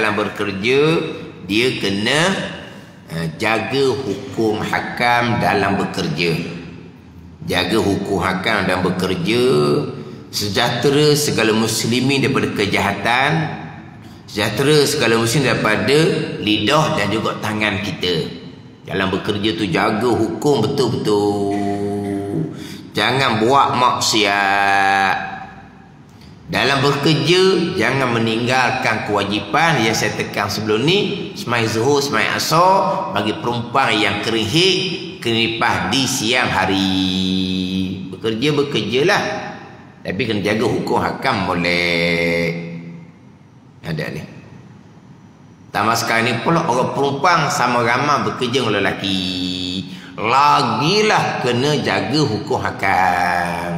dia kena jaga hukum hakam dalam bekerja. Jaga hukum hakam dan bekerja, sejahtera segala muslimin daripada kejahatan, sejahtera segala muslim daripada lidah dan juga tangan kita. Dalam bekerja tu jaga hukum betul-betul, jangan buat maksiat. Dalam bekerja jangan meninggalkan kewajipan yang saya tekan sebelum ni, semai zuhur, semai asar bagi perempuan yang kerihik, kenipah di siang hari. Bekerjalah, tapi kena jaga hukum hakam boleh. Ada ni. Tambah sekarang ni pula orang perempuan sama ramai bekerja dengan lelaki, lagilah kena jaga hukum hakam.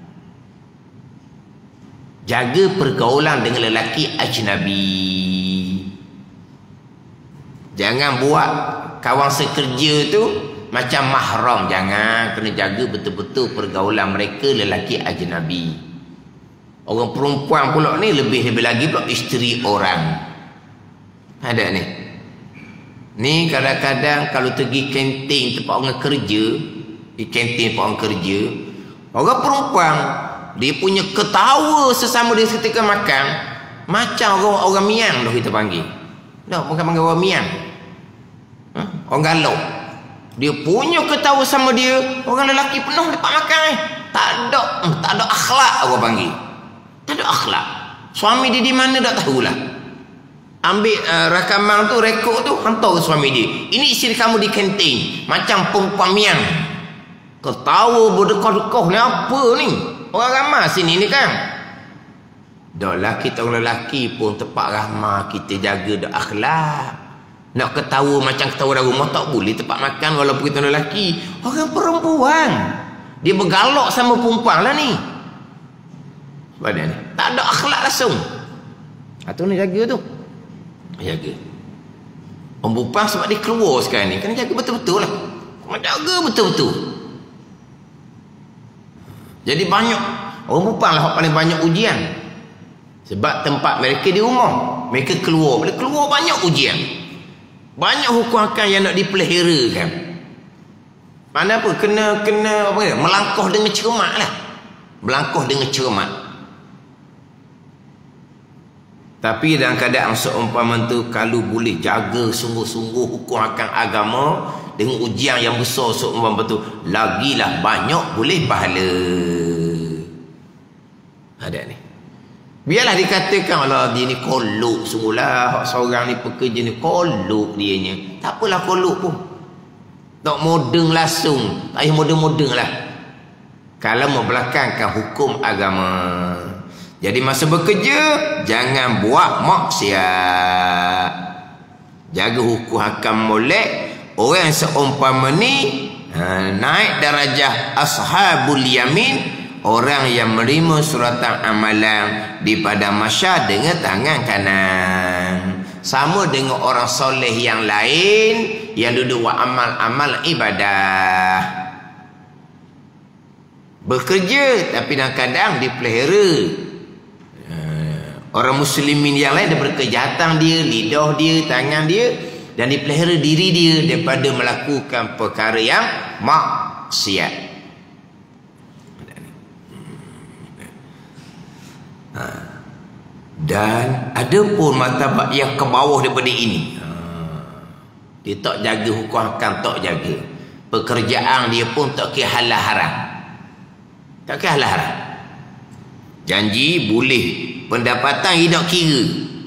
Jaga pergaulan dengan lelaki ajnabi. Jangan buat kawan sekerja tu Macam mahram, jangan, kena jaga betul-betul pergaulan mereka lelaki ajnabi. Orang perempuan pula ni lebih-lebih lagi pula isteri orang. Ada ni. Ni kadang-kadang kalau pergi kantin tempat orang kerja, di kantin tempat orang kerja, orang perempuan dia punya ketawa sesama dia ketika makan macam orang Miang dah kita panggil. Dah bukan panggil orang Miang. Orang galau. Dia punya ketawa sama dia, orang lelaki penuh tempat makan tak ada akhlak orang panggil. Tak ada akhlak. Suami dia di mana tak tahulah. Ambil rakaman tu, rekod tu, hantar ke suami dia. Ini isteri kamu di kantin macam perempuan Miang. Ketawa berdekah-dekah ni apa ni? Orang ramai sini ni kan. Dah lelaki orang lelaki pun tempat rahmah kita jaga dah akhlak. Nak ketawa macam ketawa dalam rumah tak boleh tempat makan walaupun kita lelaki. Orang perempuan dia bergalak sama perempuan lah ni. Badan ni tak ada akhlak langsung. Atau ni jaga tu. Jaga. Orang perempuan sebab dia keluar sekarang ni kena jaga betul-betul lah. Kena jaga betul-betul. Jadi banyak orang perempuan lah paling banyak ujian. Sebab tempat mereka di rumah, mereka keluar, bila keluar banyak ujian. Banyak hukum hakam yang nak dipeliharakan. Mana apa kena apa dia? Melangkah dengan cermat lah. Melangkah dengan cermat. Tapi dalam keadaan seumpama tu kalau boleh jaga sungguh-sungguh hukum hakam agama dengan ujian yang besar seumpama tu, lagilah banyak boleh pahala. Ada ni. Biarlah dikatakan Allah dia ni kolok sungguhlah, hak seorang ni pekerja ni kolok dianya. Tak apalah kolok pun. Tak modern langsung, tak payah modern-modern lah. Kalau membelakangkan hukum agama. Jadi masa bekerja jangan buat maksiat. Jaga hukum hakam molek. Orang seumpama ni naik darajah ashabul yamin, orang yang menerima suratan amalan di padang mahsyar dengan tangan kanan. Sama dengan orang soleh yang lain yang duduk buat amal-amal ibadah. Bekerja tapi kadang-kadang dipelihara. Orang muslimin yang lain daripada kejahatan dia, lidah dia, tangan dia, dan dipelihara diri dia daripada melakukan perkara yang maksiat. Dan ada pun martabat yang ke bawah daripada ini. Dia tak jaga hukum hakam, tak jaga. Pekerjaan dia pun tak kira halal haram. Tak kira halal haram. Janji boleh, pendapatan dia tak kira.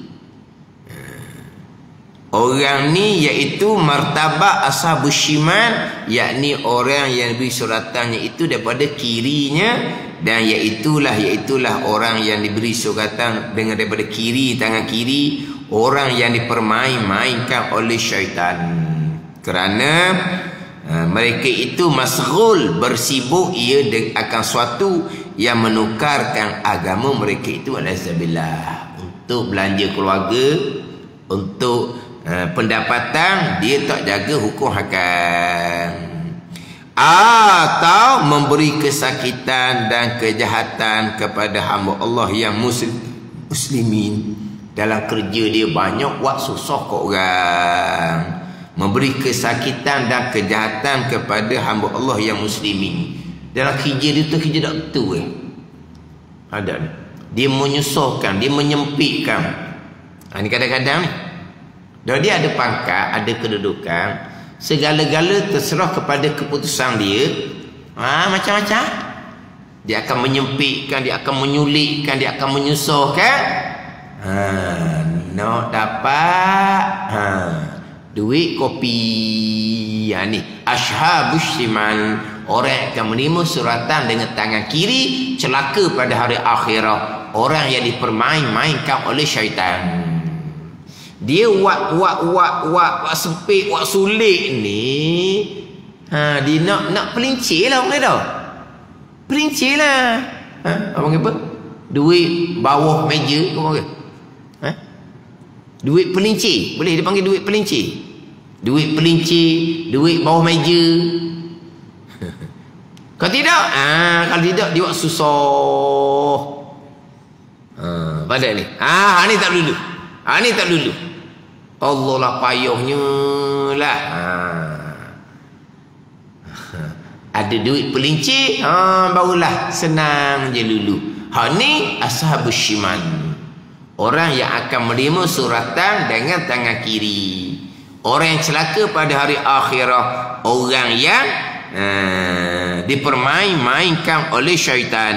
Orang ni iaitu martabat ashabus shimal, yakni orang yang diberi suratannya itu daripada kirinya, dan iaitulah orang yang diberi suratan dengan daripada kiri, tangan kiri, orang yang dipermain-mainkan oleh syaitan. Kerana mereka itu masghul, bersibuk ia akan suatu yang menukarkan agama mereka itu alhamdulillah. Untuk belanja keluarga, untuk pendapatan, dia tak jaga hukum hakam. Atau memberi kesakitan dan kejahatan kepada hamba Allah yang muslimin. Dalam kerja dia banyak buat susah ke orang. Memberi kesakitan dan kejahatan kepada hamba Allah yang muslimin. Dalam kerja dia tu kerja tak betul ada ni. Dia menyusahkan, dia menyempitkan. Ini kadang-kadang ni. Dan dia ada pangkat, ada kedudukan, segala-gala terserah kepada keputusan dia. Macam-macam. Dia akan menyempitkan, dia akan menyulitkan, dia akan menyusahkan. Nak dapat duit kopi. Ni ashabus shimal, orang akan menerima suratan dengan tangan kiri, celaka pada hari akhirat. Orang yang dipermain-mainkan oleh syaitan. Dia wak sempit, wak sulit ni. Dia nak pelincir lah orang dah. Pelincir lah. Abang apa? Duit bawah meja. Duit pelincir. Boleh dia panggil duit pelincir. duit pelincir, duit bawah meja. Kalau tidak, dia buat susah. Pada ni. Ni tak dulu. Ni tak dulu. Allah lah payahnya lah. Ada duit pelincir, barulah senang je dulu. Ni ashabus shimal. Orang yang akan menerima suratan dengan tangan kiri. Orang yang celaka pada hari akhirah. Orang yang dipermain-mainkan oleh syaitan.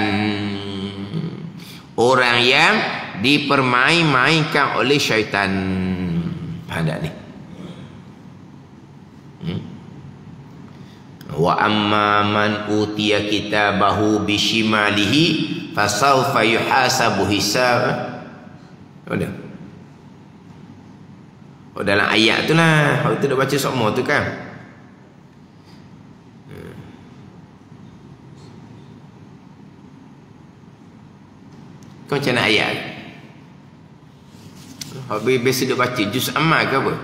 Orang yang dipermain-mainkan oleh syaitan. Faham tak ni? Wa amma man utiya kitabahu bishimalihi fasawfa yuhasabu hisab. Dalam ayat tu lah. Kalau tu dah baca semua tu kan. Kau macam mana ayat? Biasa dia baca juz amal ke apa?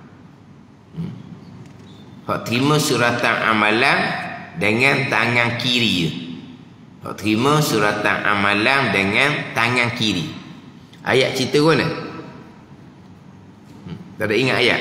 Hak terima suratan amalan dengan tangan kiri. Hak terima suratan amalan dengan tangan kiri. Ayat cerita mana? Tak ada ingat ayat?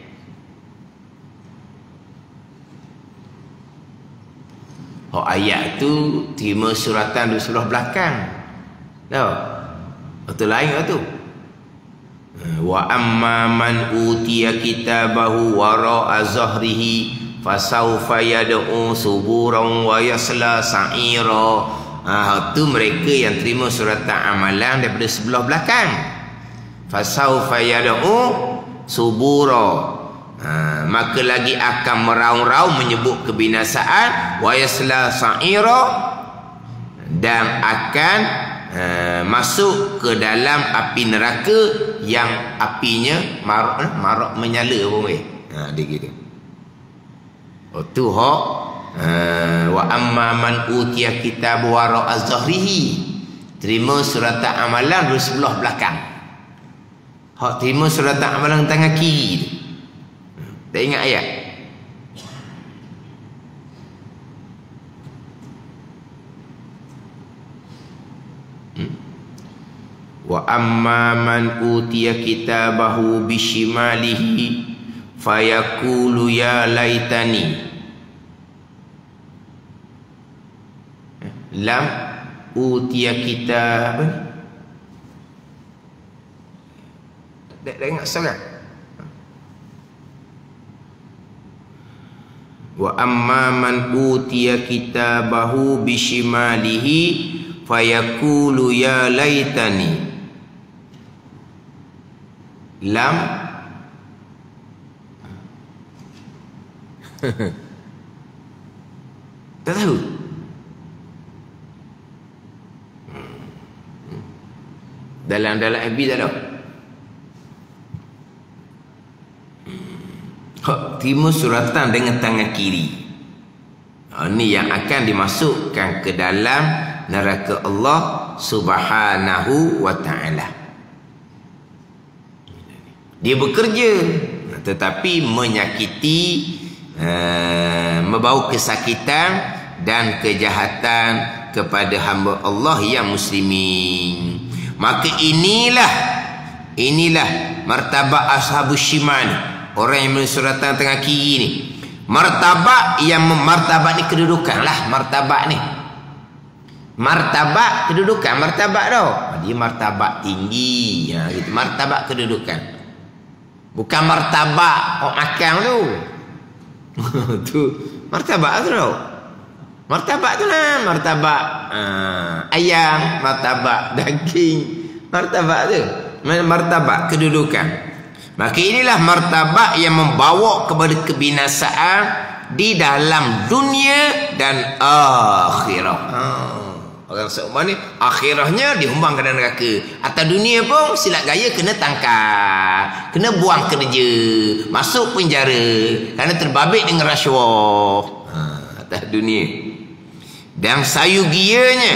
Hak ayat tu terima suratan di sebelah belakang. Tahu? Atau lain lah tu. Wa amma man utiya kitabahu wara'a zahrihi fasawfa yad'u suburan wa yasla sa'ira. Tu mereka yang terima suratan amalan daripada sebelah belakang. Fasawfa yad'u subura. Maka lagi akan meraung-raung menyebut kebinasaan, wa yasla sa'ira, dan akan masuk ke dalam api neraka yang apinya marak menyala pun dia gitu. Tu hak wa amma man utiya kitab wara'a zahrihi, terima suratan amalan di sebelah belakang. Hak terima suratan amalan tangan kiri. Tak ingat ayat? Wa amma man utiya kitabahu bishimalihi fayaqulu ya laitani lam utiya kitab. Dah ingat sangat. Wa amma man utiya kitabahu bishimalihi fayaqulu ya laitani lam tak tahu. Dalam FB tak ada. Terima suratan dengan tangan kiri. Ini yang akan dimasukkan ke dalam neraka Allah Subhanahu wa ta'ala. Dia bekerja tetapi menyakiti, membawa kesakitan dan kejahatan kepada hamba Allah yang muslimin. Maka inilah martabat ashabus shimal, orang yang menulis suratan tengah kiri ni. Martabat ni kedudukan lah. Martabat ni martabat kedudukan, martabat tau. Dia martabat tinggi, gitu. Martabat kedudukan, bukan martabat makan tu. Tu martabat tu tau. Martabat tu lah, martabat ayam, martabat daging, martabat tu, martabat kedudukan. Maka inilah martabat yang membawa kepada kebinasaan di dalam dunia dan akhirat. Orang seumpama ni akhirahnya dihumbang ke dalam neraka. Atas dunia pun silap gaya kena tangkap, kena buang kerja, masuk penjara kerana terbabit dengan rasuah. Atas dunia. Dan sayugianya,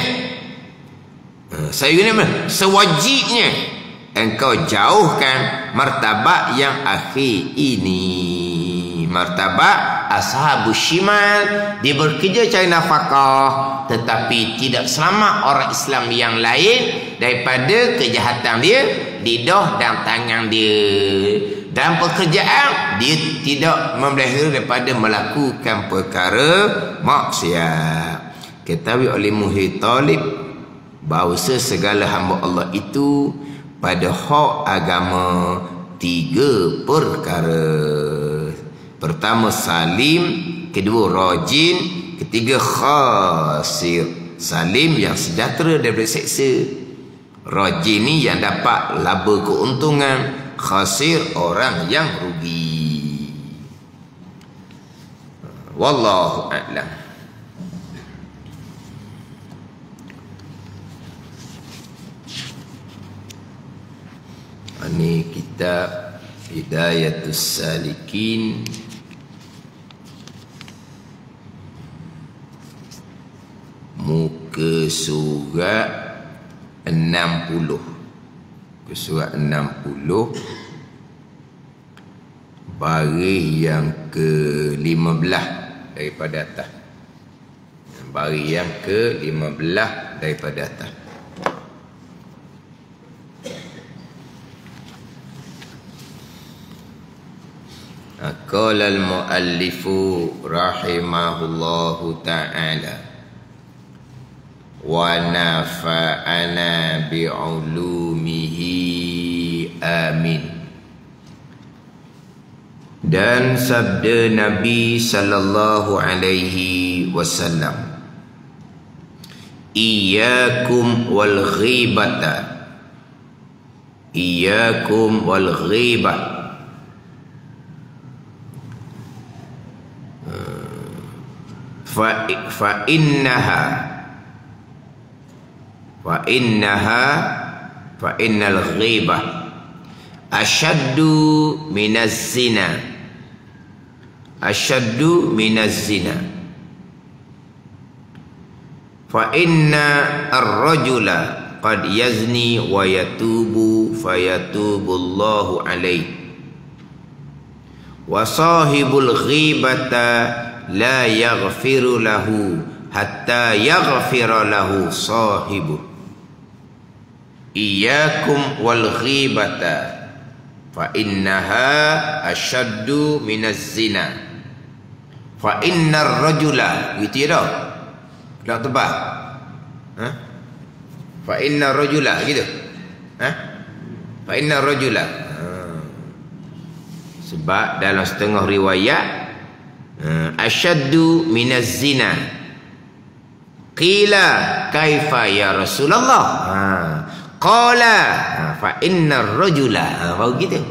sewajibnya engkau jauhkan martabat yang akhir ini. martabat ashabus shimal. Dia bekerja cari nafkah, tetapi tidak selamat orang Islam yang lain daripada kejahatan dia, lidah dan tangan dia. Dalam pekerjaan dia tidak memelihara daripada melakukan perkara maksiat. Ketahui oleh Muhyi Talib bahawa segala hamba Allah itu pada hak agama 3 perkara. Pertama salim, kedua rajin, ketiga khasir. Salim yang sejahtera daripada seksa, rajin ni yang dapat laba keuntungan, khasir orang yang rugi. Wallahu a'lam. Ini kitab Hidayatus Salikin, muka surat 60. Muka surat 60, baris yang ke-15 daripada atas. Baris yang ke-15 daripada atas. Qala al-muallifu rahimahullahu ta'ala wa nafa'ana bi'ulumihi amin. Dan sabda Nabi sallallahu alaihi wasallam, iyyakum wal ghibata, iyyakum wal ghibah, fa innal ghibah ashaddu minaz zina, ashaddu minaz zina. Fa inna ar-rajula qad yazni wa yatubu fayatubu Allahu alaihi, wa sahibul ghibata la yaghfiru lahu hatta yaghfira lahu sahibu. Iyyakum wal ghibata fa innaha ashaddu minaz zina. Fa innar rajula, gitu ya dah. Dah tebal. Ha? Fa innar rajula, gitu. Ha? Fa innar rajula. Sebab dalam setengah riwayat asyaddu minaz zina. Qila kaifa ya Rasulullah? Qala fa innar rajula. Baru gitu.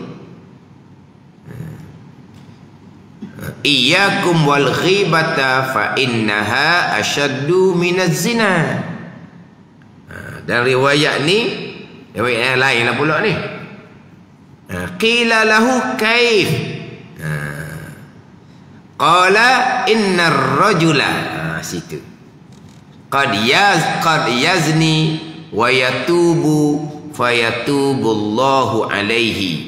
Iyyakum wal ghibata fa innaha asyaddu minaz zina. Dan riwayat ni, riwayat yang lain lah pula ni. Qila lahu kaif? Qala innar rajula. Situ. Qad yazni wa yatubu fayatubu Allahu alaihi,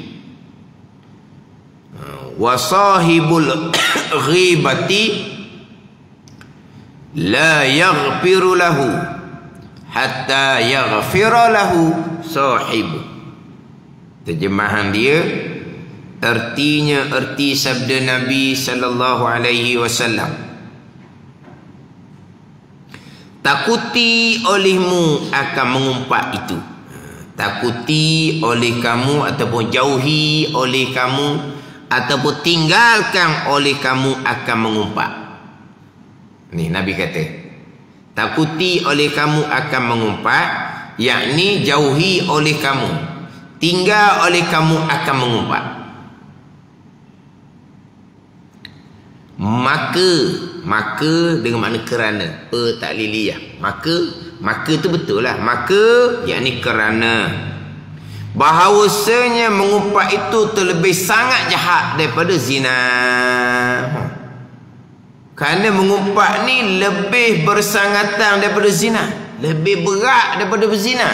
wa sahibul ghibati la yaghfiru lahu hatta yaghfira lahu sahibu. Terjemahan dia, artinya erti sabda Nabi sallallahu alaihi wasallam, takuti olehmu akan mengumpat itu. Takuti oleh kamu ataupun jauhi oleh kamu ataupun tinggalkan oleh kamu akan mengumpat. Ni Nabi kata, takuti oleh kamu akan mengumpat, yakni jauhi oleh kamu, tinggal oleh kamu akan mengumpat. Maka dengan makna kerana, takliliyah. Maka tu betul lah. Maka yakni kerana bahawasanya mengumpat itu terlebih sangat jahat daripada zina. Kerana mengumpat ni lebih bersangatan daripada zina, lebih berat daripada berzina.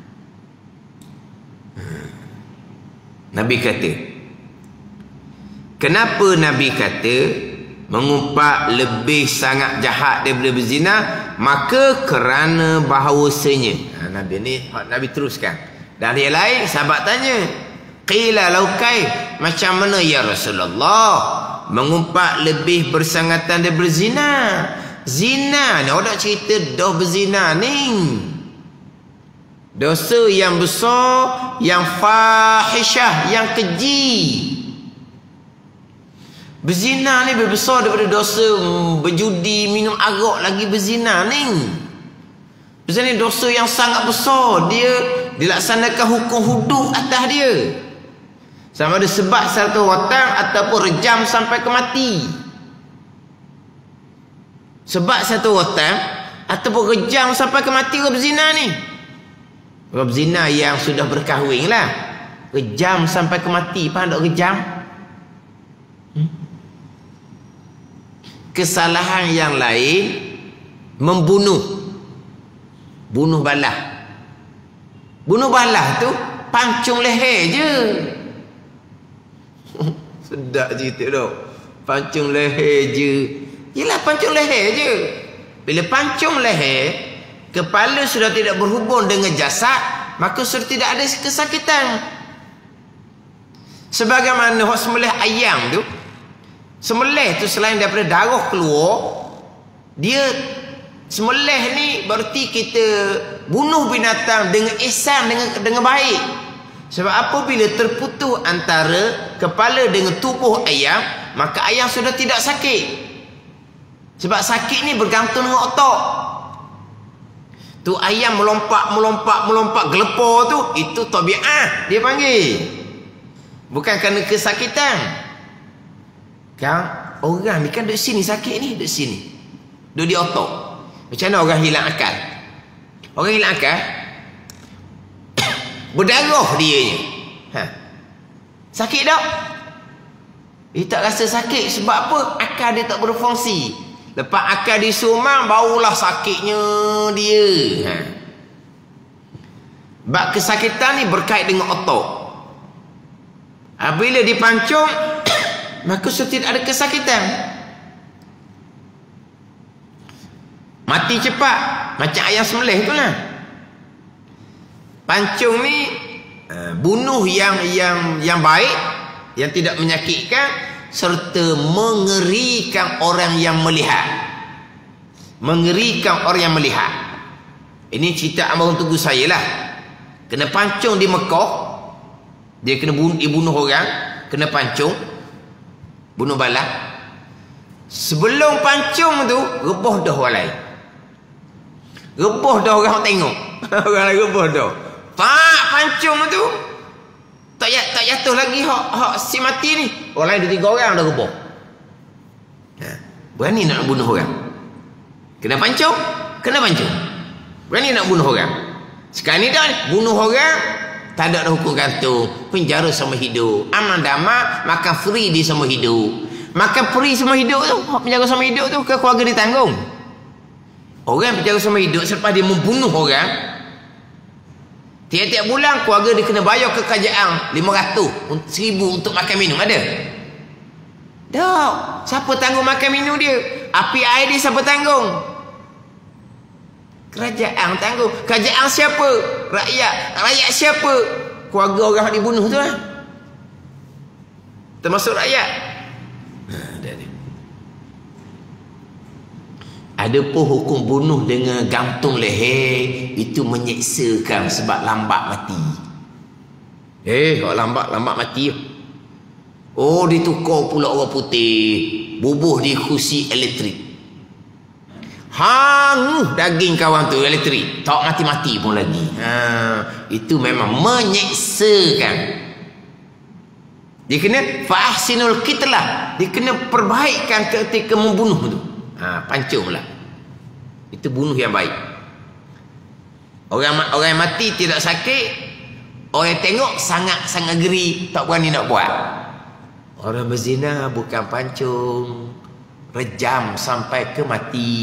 Nabi kata, Kenapa Nabi kata mengumpat lebih sangat jahat daripada berzina? Maka kerana bahawasanya, Nabi teruskan. Dan yang lain sahabat tanya, qila laukai, macam mana ya Rasulullah mengumpat lebih bersangatan daripada zina? Zina ni orang cerita dah berzina ni, dosa yang besar, yang fahishah, yang keji. Berzina ni lebih besar daripada dosa berjudi, minum arak lagi berzina ni. Berzina ni dosa yang sangat besar. Dia dilaksanakan hukum hudud atas dia. Sama ada sebat satu watang ataupun rejam sampai ke mati. Sebat satu watang ataupun rejam sampai ke mati orang berzina ni. Orang berzina yang sudah berkahwin lah. Rejam sampai ke mati. Faham tak rejam? Kesalahan yang lain, membunuh, bunuh balah. Bunuh balah tu pancung leher je. Sedap cerita tu. Pancung leher je. Yelah, pancung leher je. Bila pancung leher, kepala sudah tidak berhubung dengan jasad, maka sudah tidak ada kesakitan. Sebagaimana hak sembelih ayam tu, sembelih tu selain daripada darah keluar, dia sembelih ni berarti kita bunuh binatang dengan ihsan, dengan baik. Sebab apabila terputus antara kepala dengan tubuh ayam, maka ayam sudah tidak sakit. Sebab sakit ni bergantung dengan otak. Tu ayam melompat gelepar tu, itu tabiat dia panggil, bukan kerana kesakitan. Kan orang ni kan duduk sini sakit ni, duduk sini, duduk di otak. Macam mana orang hilang akal? Orang hilang akal berdarah dia ni. Sakit tak? Dia tak rasa sakit. Sebab apa? Akal dia tak berfungsi. Lepas akal disumang, barulah sakitnya dia. Sebab kesakitan ni berkait dengan otak. Bila dipancung, maka sudah tidak ada kesakitan. Mati cepat, macam ayam sembelih tu lah. Pancung ni bunuh yang baik, yang tidak menyakitkan, serta mengerikan orang yang melihat. Mengerikan orang yang melihat. Ini cerita almarhum tugu saya lah. Kena pancung di Mekah, dia kena dibunuh orang, kena pancung, bunuh balah. Sebelum pancung tu, rebah dah orang lain. Rebah dah orang tengok. Orang lain rebah dah. Tak pancung tu, tak jatuh lagi hak si mati ni. Orang lain 2-3 orang dah rebah. Berani nak bunuh orang. Kena pancung, kena pancung. Berani nak bunuh orang. Sekarang ni dah bunuh orang, tak ada hukum gantung, penjara sama hidup. Aman damai, makan free di sama hidup. Makan free sama hidup tu, penjara sama hidup tu ke keluarga ditanggung. Orang penjara sama hidup selepas dia membunuh orang, tiap-tiap bulan keluarga dia kena bayar ke kerajaan 500, 1000 untuk makan minum. Ada? Tak. Siapa tanggung makan minum dia? Api air dia siapa tanggung? Kerajaan tanggung. Kerajaan siapa? Rakyat. Rakyat siapa? Keluarga orang yang dibunuh tu lah. Termasuk rakyat. Ada pun hukum bunuh dengan gantung leher, itu menyeksakan sebab lambat mati. Kalau lambat mati. Oh, ditukar pula orang putih, bubuh di kursi elektrik. Hanguh daging kawan tu elektrik, tak mati-mati pun lagi. Itu memang menyeksakan. Dia kena fahsinul qitlah, dia kena perbaikkan ketika membunuh tu. Pancung lah. Itu bunuh yang baik. Orang yang mati tidak sakit, orang yang tengok sangat geri, tak berani nak buat. Orang berzina bukan pancung, rejam sampai ke mati.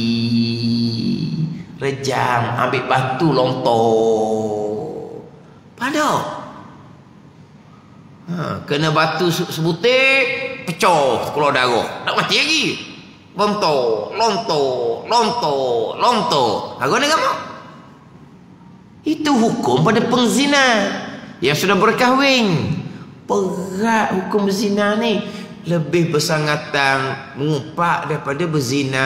Rejam, ambil batu lontor. Pandang. Kena batu sebutir, pecah, keluar darah. Tak mati lagi. Lontor. Lagu ni kamu? Itu hukum pada pengzina yang sudah berkahwin. Berat hukum berzina ni. Lebih bersangatan mengumpat daripada berzina.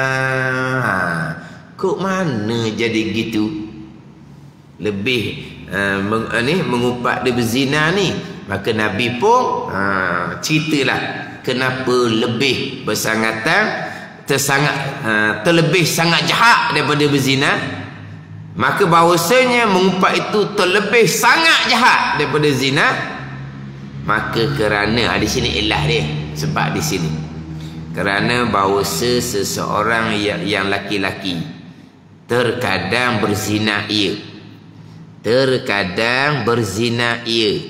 Kok mana jadi gitu? Lebih mengumpat dia berzina ni. Maka Nabi pun ceritalah kenapa lebih bersangatan terlebih sangat jahat daripada berzina. Maka bahawasanya mengumpat itu terlebih sangat jahat daripada zina. Maka kerana di sini ilah dia, sebab di sini kerana bahawasa seseorang yang laki-laki terkadang berzina ia. Terkadang berzina ia.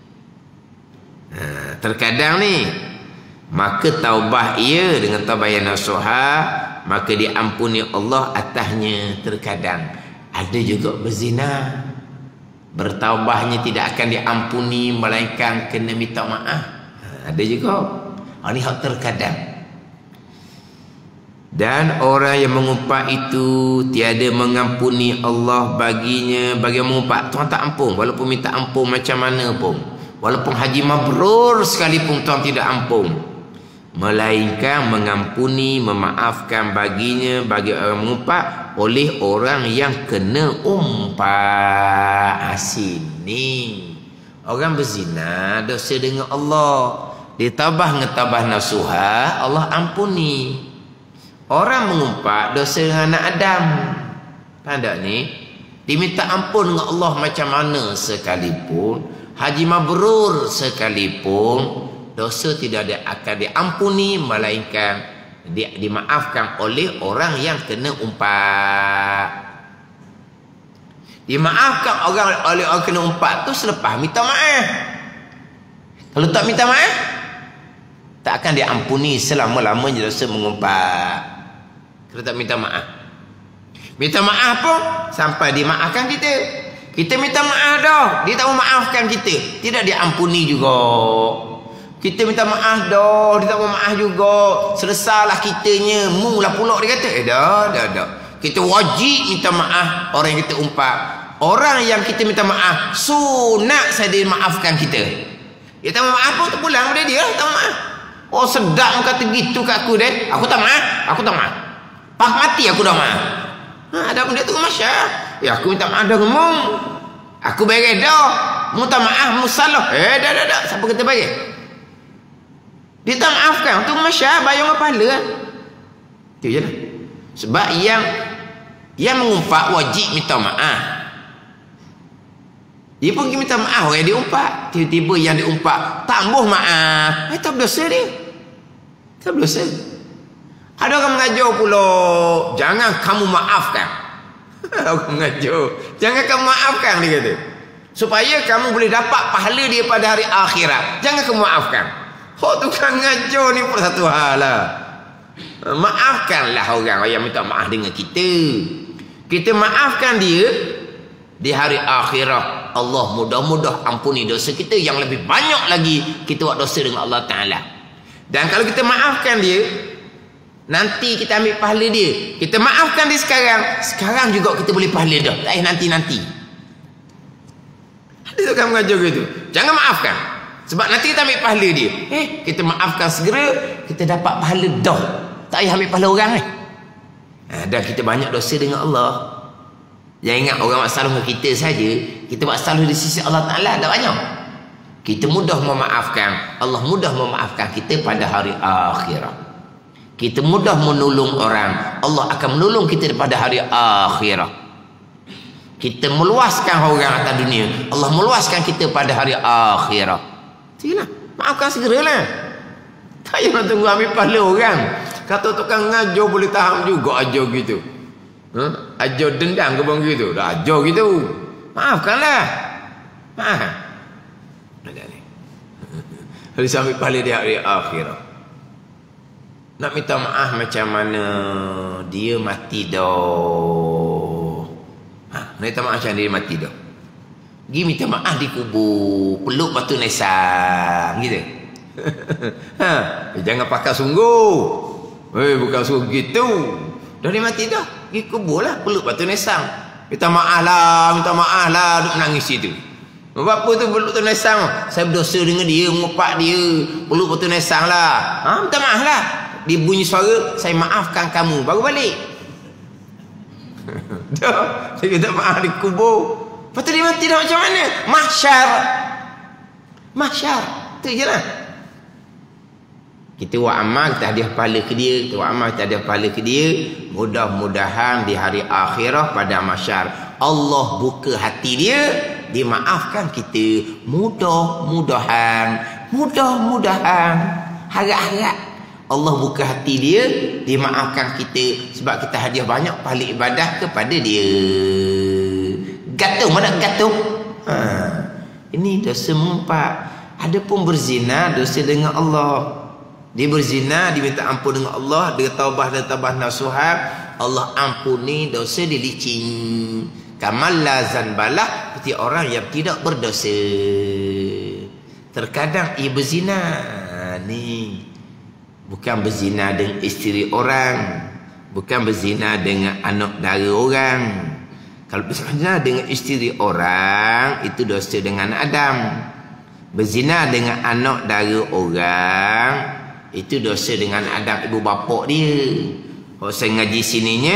Terkadang ni, maka taubah ia dengan taubah yang nasuha, maka diampuni Allah atasnya. Terkadang ada juga berzina, bertaubahnya tidak akan diampuni melainkan kena minta maaf. Ada juga. Ini hak terkadang. Dan orang yang mengumpat itu tiada mengampuni Allah baginya. Bagi mengumpat, Tuhan tak ampun walaupun minta ampun macam mana pun. Walaupun haji mabrur sekalipun Tuhan tidak ampun, melainkan mengampuni, memaafkan baginya, bagi orang mengumpat oleh orang yang kena umpat. Sini orang berzina dosa dengan Allah, ditabah ngetabah nasuha, Allah ampuni. Orang mengumpat dosa dengan anak Adam, tanda ni diminta ampun dengan Allah macam mana sekalipun, haji mabrur sekalipun, dosa tidak akan diampuni melainkan dimaafkan oleh orang yang kena umpat. Dimaafkan oleh orang kena umpat tu selepas minta maaf. Kalau tak minta maaf, tak akan diampuni selama-lamanya dosa mengumpat. Kalau tak minta maaf, minta maaf pun sampai dimaafkan kita. Kita minta maaf dah, dia tak memaafkan kita, tidak diampuni juga. Kita minta maaf dah, dia tak maaf juga, selesailah kitanya, mula pula dia kata. Dah. Kita wajib minta maaf orang yang kita umpat. Orang yang kita minta maaf, sunat saya dia maafkan kita. Dia tak maaf pun terpulang pada dia, tak maaf. Oh sedap kata gitu kat aku deh. Aku tak maaf. Pak mati aku dah maaf. Ada pun dia tu masya. Ya aku minta maaf dah ngomong. Aku beres dah. Minta maaf, musalah. Dah. Siapa kata beres? Dia tak maafkan. Tu masya, bayang pahala kan. Itu je lah. Sebab yang mengumpat wajib minta maaf. Dia pun minta maaf orang dia umpat. Tiba-tiba yang diumpat tambah maaf. Tak berdosa dia. Tak berdosa. Ada orang mengajar pula, jangan kamu maafkan. Orang mengajar, jangan kamu maafkan, dia kata, supaya kamu boleh dapat pahala dia pada hari akhirat. Jangan kamu maafkan. Tukang ngajar ni pun satu hal lah. Maafkanlah orang yang minta maaf dengan kita. Kita maafkan dia di hari akhirat. Allah mudah-mudah ampuni dosa kita yang lebih banyak lagi kita buat dosa dengan Allah Ta'ala. Dan kalau kita maafkan dia, nanti kita ambil pahala dia. Kita maafkan dia sekarang juga kita boleh pahala dah. Tak nanti. Ada orang mengajar gitu. Jangan maafkan, sebab nanti kita ambil pahala dia. Kita maafkan segera, kita dapat pahala dah. Tak payah ambil pahala orang dan kita banyak dosa dengan Allah. Jangan ingat orang buat salah dengan kita saja. Kita buat salah di sisi Allah Ta'ala tak banyak. Kita mudah memaafkan, Allah mudah memaafkan kita pada hari akhirat. Kita mudah menolong orang, Allah akan menolong kita pada hari akhirat. Kita meluaskan orang atas dunia, Allah meluaskan kita pada hari akhirat. Silalah, maafkan segeralah. Tak payah nak tunggu ambil pahala orang. Kata tukang ngajar boleh tahan juga ajar gitu. Ajar dendam ke bang gitu. Dah ajar gitu. Maafkanlah. Maaf. Harus ambil pahala di hari akhirat. Nak minta maaf macam mana? Dia mati dah. Nak minta maaf macam dia mati dah. Pergi minta maaf di kubur, peluk batu nisan gitu. Jangan pakai sungguh. Bukan sungguh gitu. Dah dia mati dah. Pergi kubur lah. Peluk batu nesang. Minta maaf lah. Duk nangis itu. Bapa tu peluk batu nesang. Saya berdosa dengan dia. Mengupak dia. Peluk batu nesang lah. Minta maaf lah. Dia bunyi suara. Saya maafkan kamu. Baru balik. Dah. Saya minta maaf di kubur. Lepas tu dia mati dah macam mana? Mahsyar. Tu je lah. Kita buat amal, kita hadiah pahala ke dia. Kita buat amal, kita hadiah pahala ke dia. Mudah-mudahan di hari akhirah pada mahsyar Allah buka hati dia, dia maafkan kita. Mudah-mudahan, harap-harap Allah buka hati dia, dia maafkan kita. Sebab kita hadiah banyak pahala ibadah kepada dia. Gantung, mana gantung? Ini dosa mengumpat. Adapun berzina, dosa dengan Allah. Dia berzina, dia minta ampun dengan Allah, dia taubah dan taubah nasuha, Allah ampuni dosa dia licin. Kamal la zanbalah, seperti orang yang tidak berdosa. Terkadang ia berzina. Ni bukan berzina dengan isteri orang, bukan berzina dengan anak dara orang. Kalau berzina dengan isteri orang, itu dosa dengan Adam. Berzina dengan anak dara orang, itu dosa dengan Adam, ibu bapa dia. Kalau saya ngaji sininya,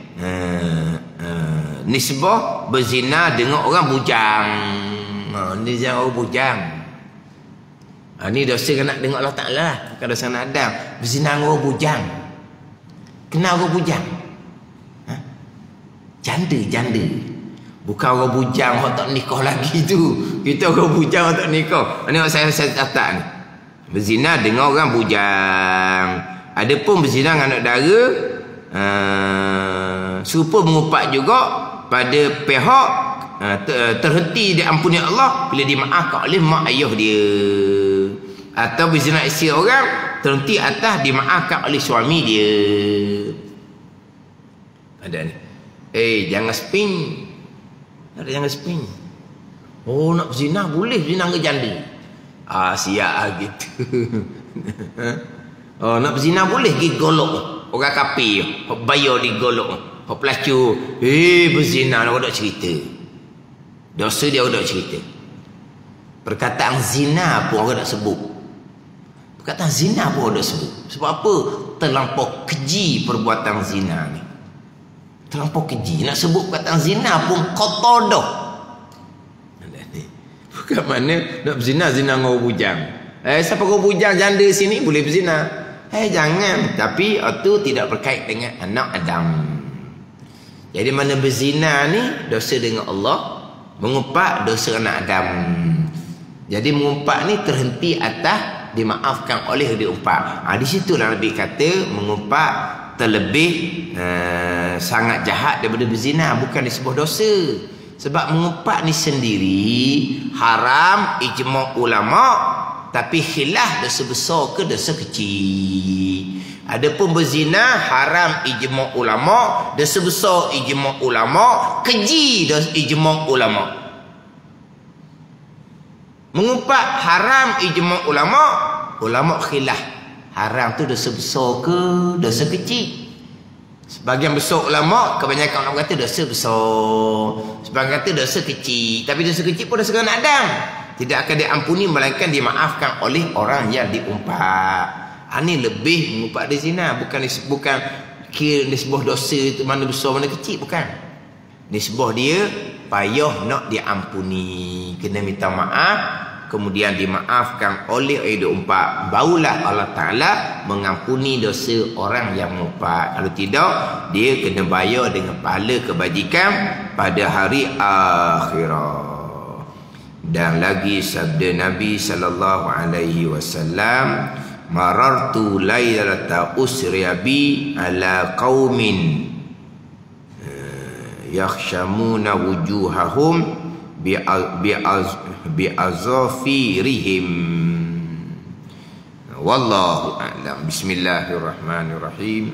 nisbah berzina dengan orang bujang. Ni jangan orang bujang. Ni dosa kena dengan Allah Ta'ala, bukan dosa dengan Adam. Berzina dengan orang bujang. Kenal orang bujang? Janda. Bukan orang bujang yang tak nikah lagi tu. Kita orang bujang yang tak nikah. Ini saya catat ni. Berzina dengan orang bujang. Adapun berzina dengan anak dara, serupa mengupat juga pada pihak terhenti diampuni Allah bila dimaafkan oleh mak ayah dia. Atau berzina isteri orang, terhenti atas dimaafkan oleh suami dia. Ada ni. Jangan spin. Jangan spin. Nak berzina boleh berzina dengan janda. Siap gitu. Nak berzina boleh pergi golok orang kafir, bayar di golok, pelacur. Berzina nak ada cerita. Dosa dia ada cerita. Perkataan zina pun orang nak sebut. Perkataan zina pun ada sebut. Sebab apa? Terlampau keji perbuatan zina ni. Terlampau keji. Nak sebut perkataan zina pun kotor dah. Bukan mana nak berzina dengan orang bujang. Siapa orang bujang janda sini boleh berzina. Jangan. Tapi itu tidak berkait dengan anak Adam. Jadi mana berzina ni dosa dengan Allah, mengumpat dosa anak Adam. Jadi mengumpat ni terhenti atas dimaafkan oleh diumpat. Di situlah Nabi kata mengumpat terlebih sangat jahat daripada berzina, bukan disebut dosa. Sebab mengumpat ni sendiri haram ijma' ulama, tapi khilaf dosa besar ke dosa kecil. Adapun berzina haram ijma' ulama, dosa besar ijma' ulama, keji dosa ijma' ulama. Mengumpat haram ijma' ulama khilaf. Haram tu dosa besar ke dosa kecil? Sebagian besar ulama, kebanyakan orang kata dosa besar, sebagian kata dosa kecil. Tapi dosa kecil pun dosa dengan Adam, tidak akan diampuni melainkan dimaafkan oleh orang yang diumpat. Ini lebih mengumpat di zina, bukan kira nisbah dosa itu mana besar mana kecil, bukan. Nisbah dia payah nak diampuni, kena minta maaf, kemudian dimaafkan oleh diumpat. Barulah Allah Ta'ala mengampuni dosa orang yang mengumpat. Kalau tidak, dia kena bayar dengan pahala kebajikan pada hari akhirat. Dan lagi sabda Nabi sallallahu alaihi wasallam, marartu lailata usriya bi ala qaumin yakhshamuna wujuhahum bi'azafirihim. Wallahu a'lam. Bismillahirrahmanirrahim.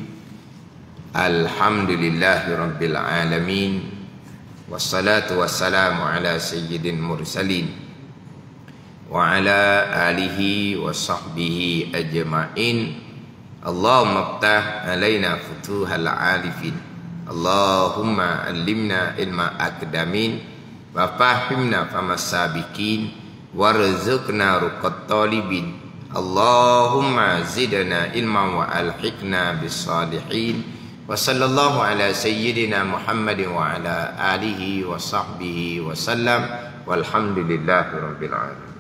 Alhamdulillahirabbil alamin. Wassalatu wassalamu ala sayyidil mursalin wa ala alihi wa sahbihi ajma'in. Allahumma aftah alaina futuhal arifin. Allahumma allimna ilma akdamin wa fahimna famas sabiqin warzuqna ruqat talibin. Allahumma zidna ilman wa alhiqna bis salihin. Wa sallallahu ala sayyidina Muhammadin wa ala alihi wa sahbihi wa sallam. Walhamdulillahi rabbil alamin.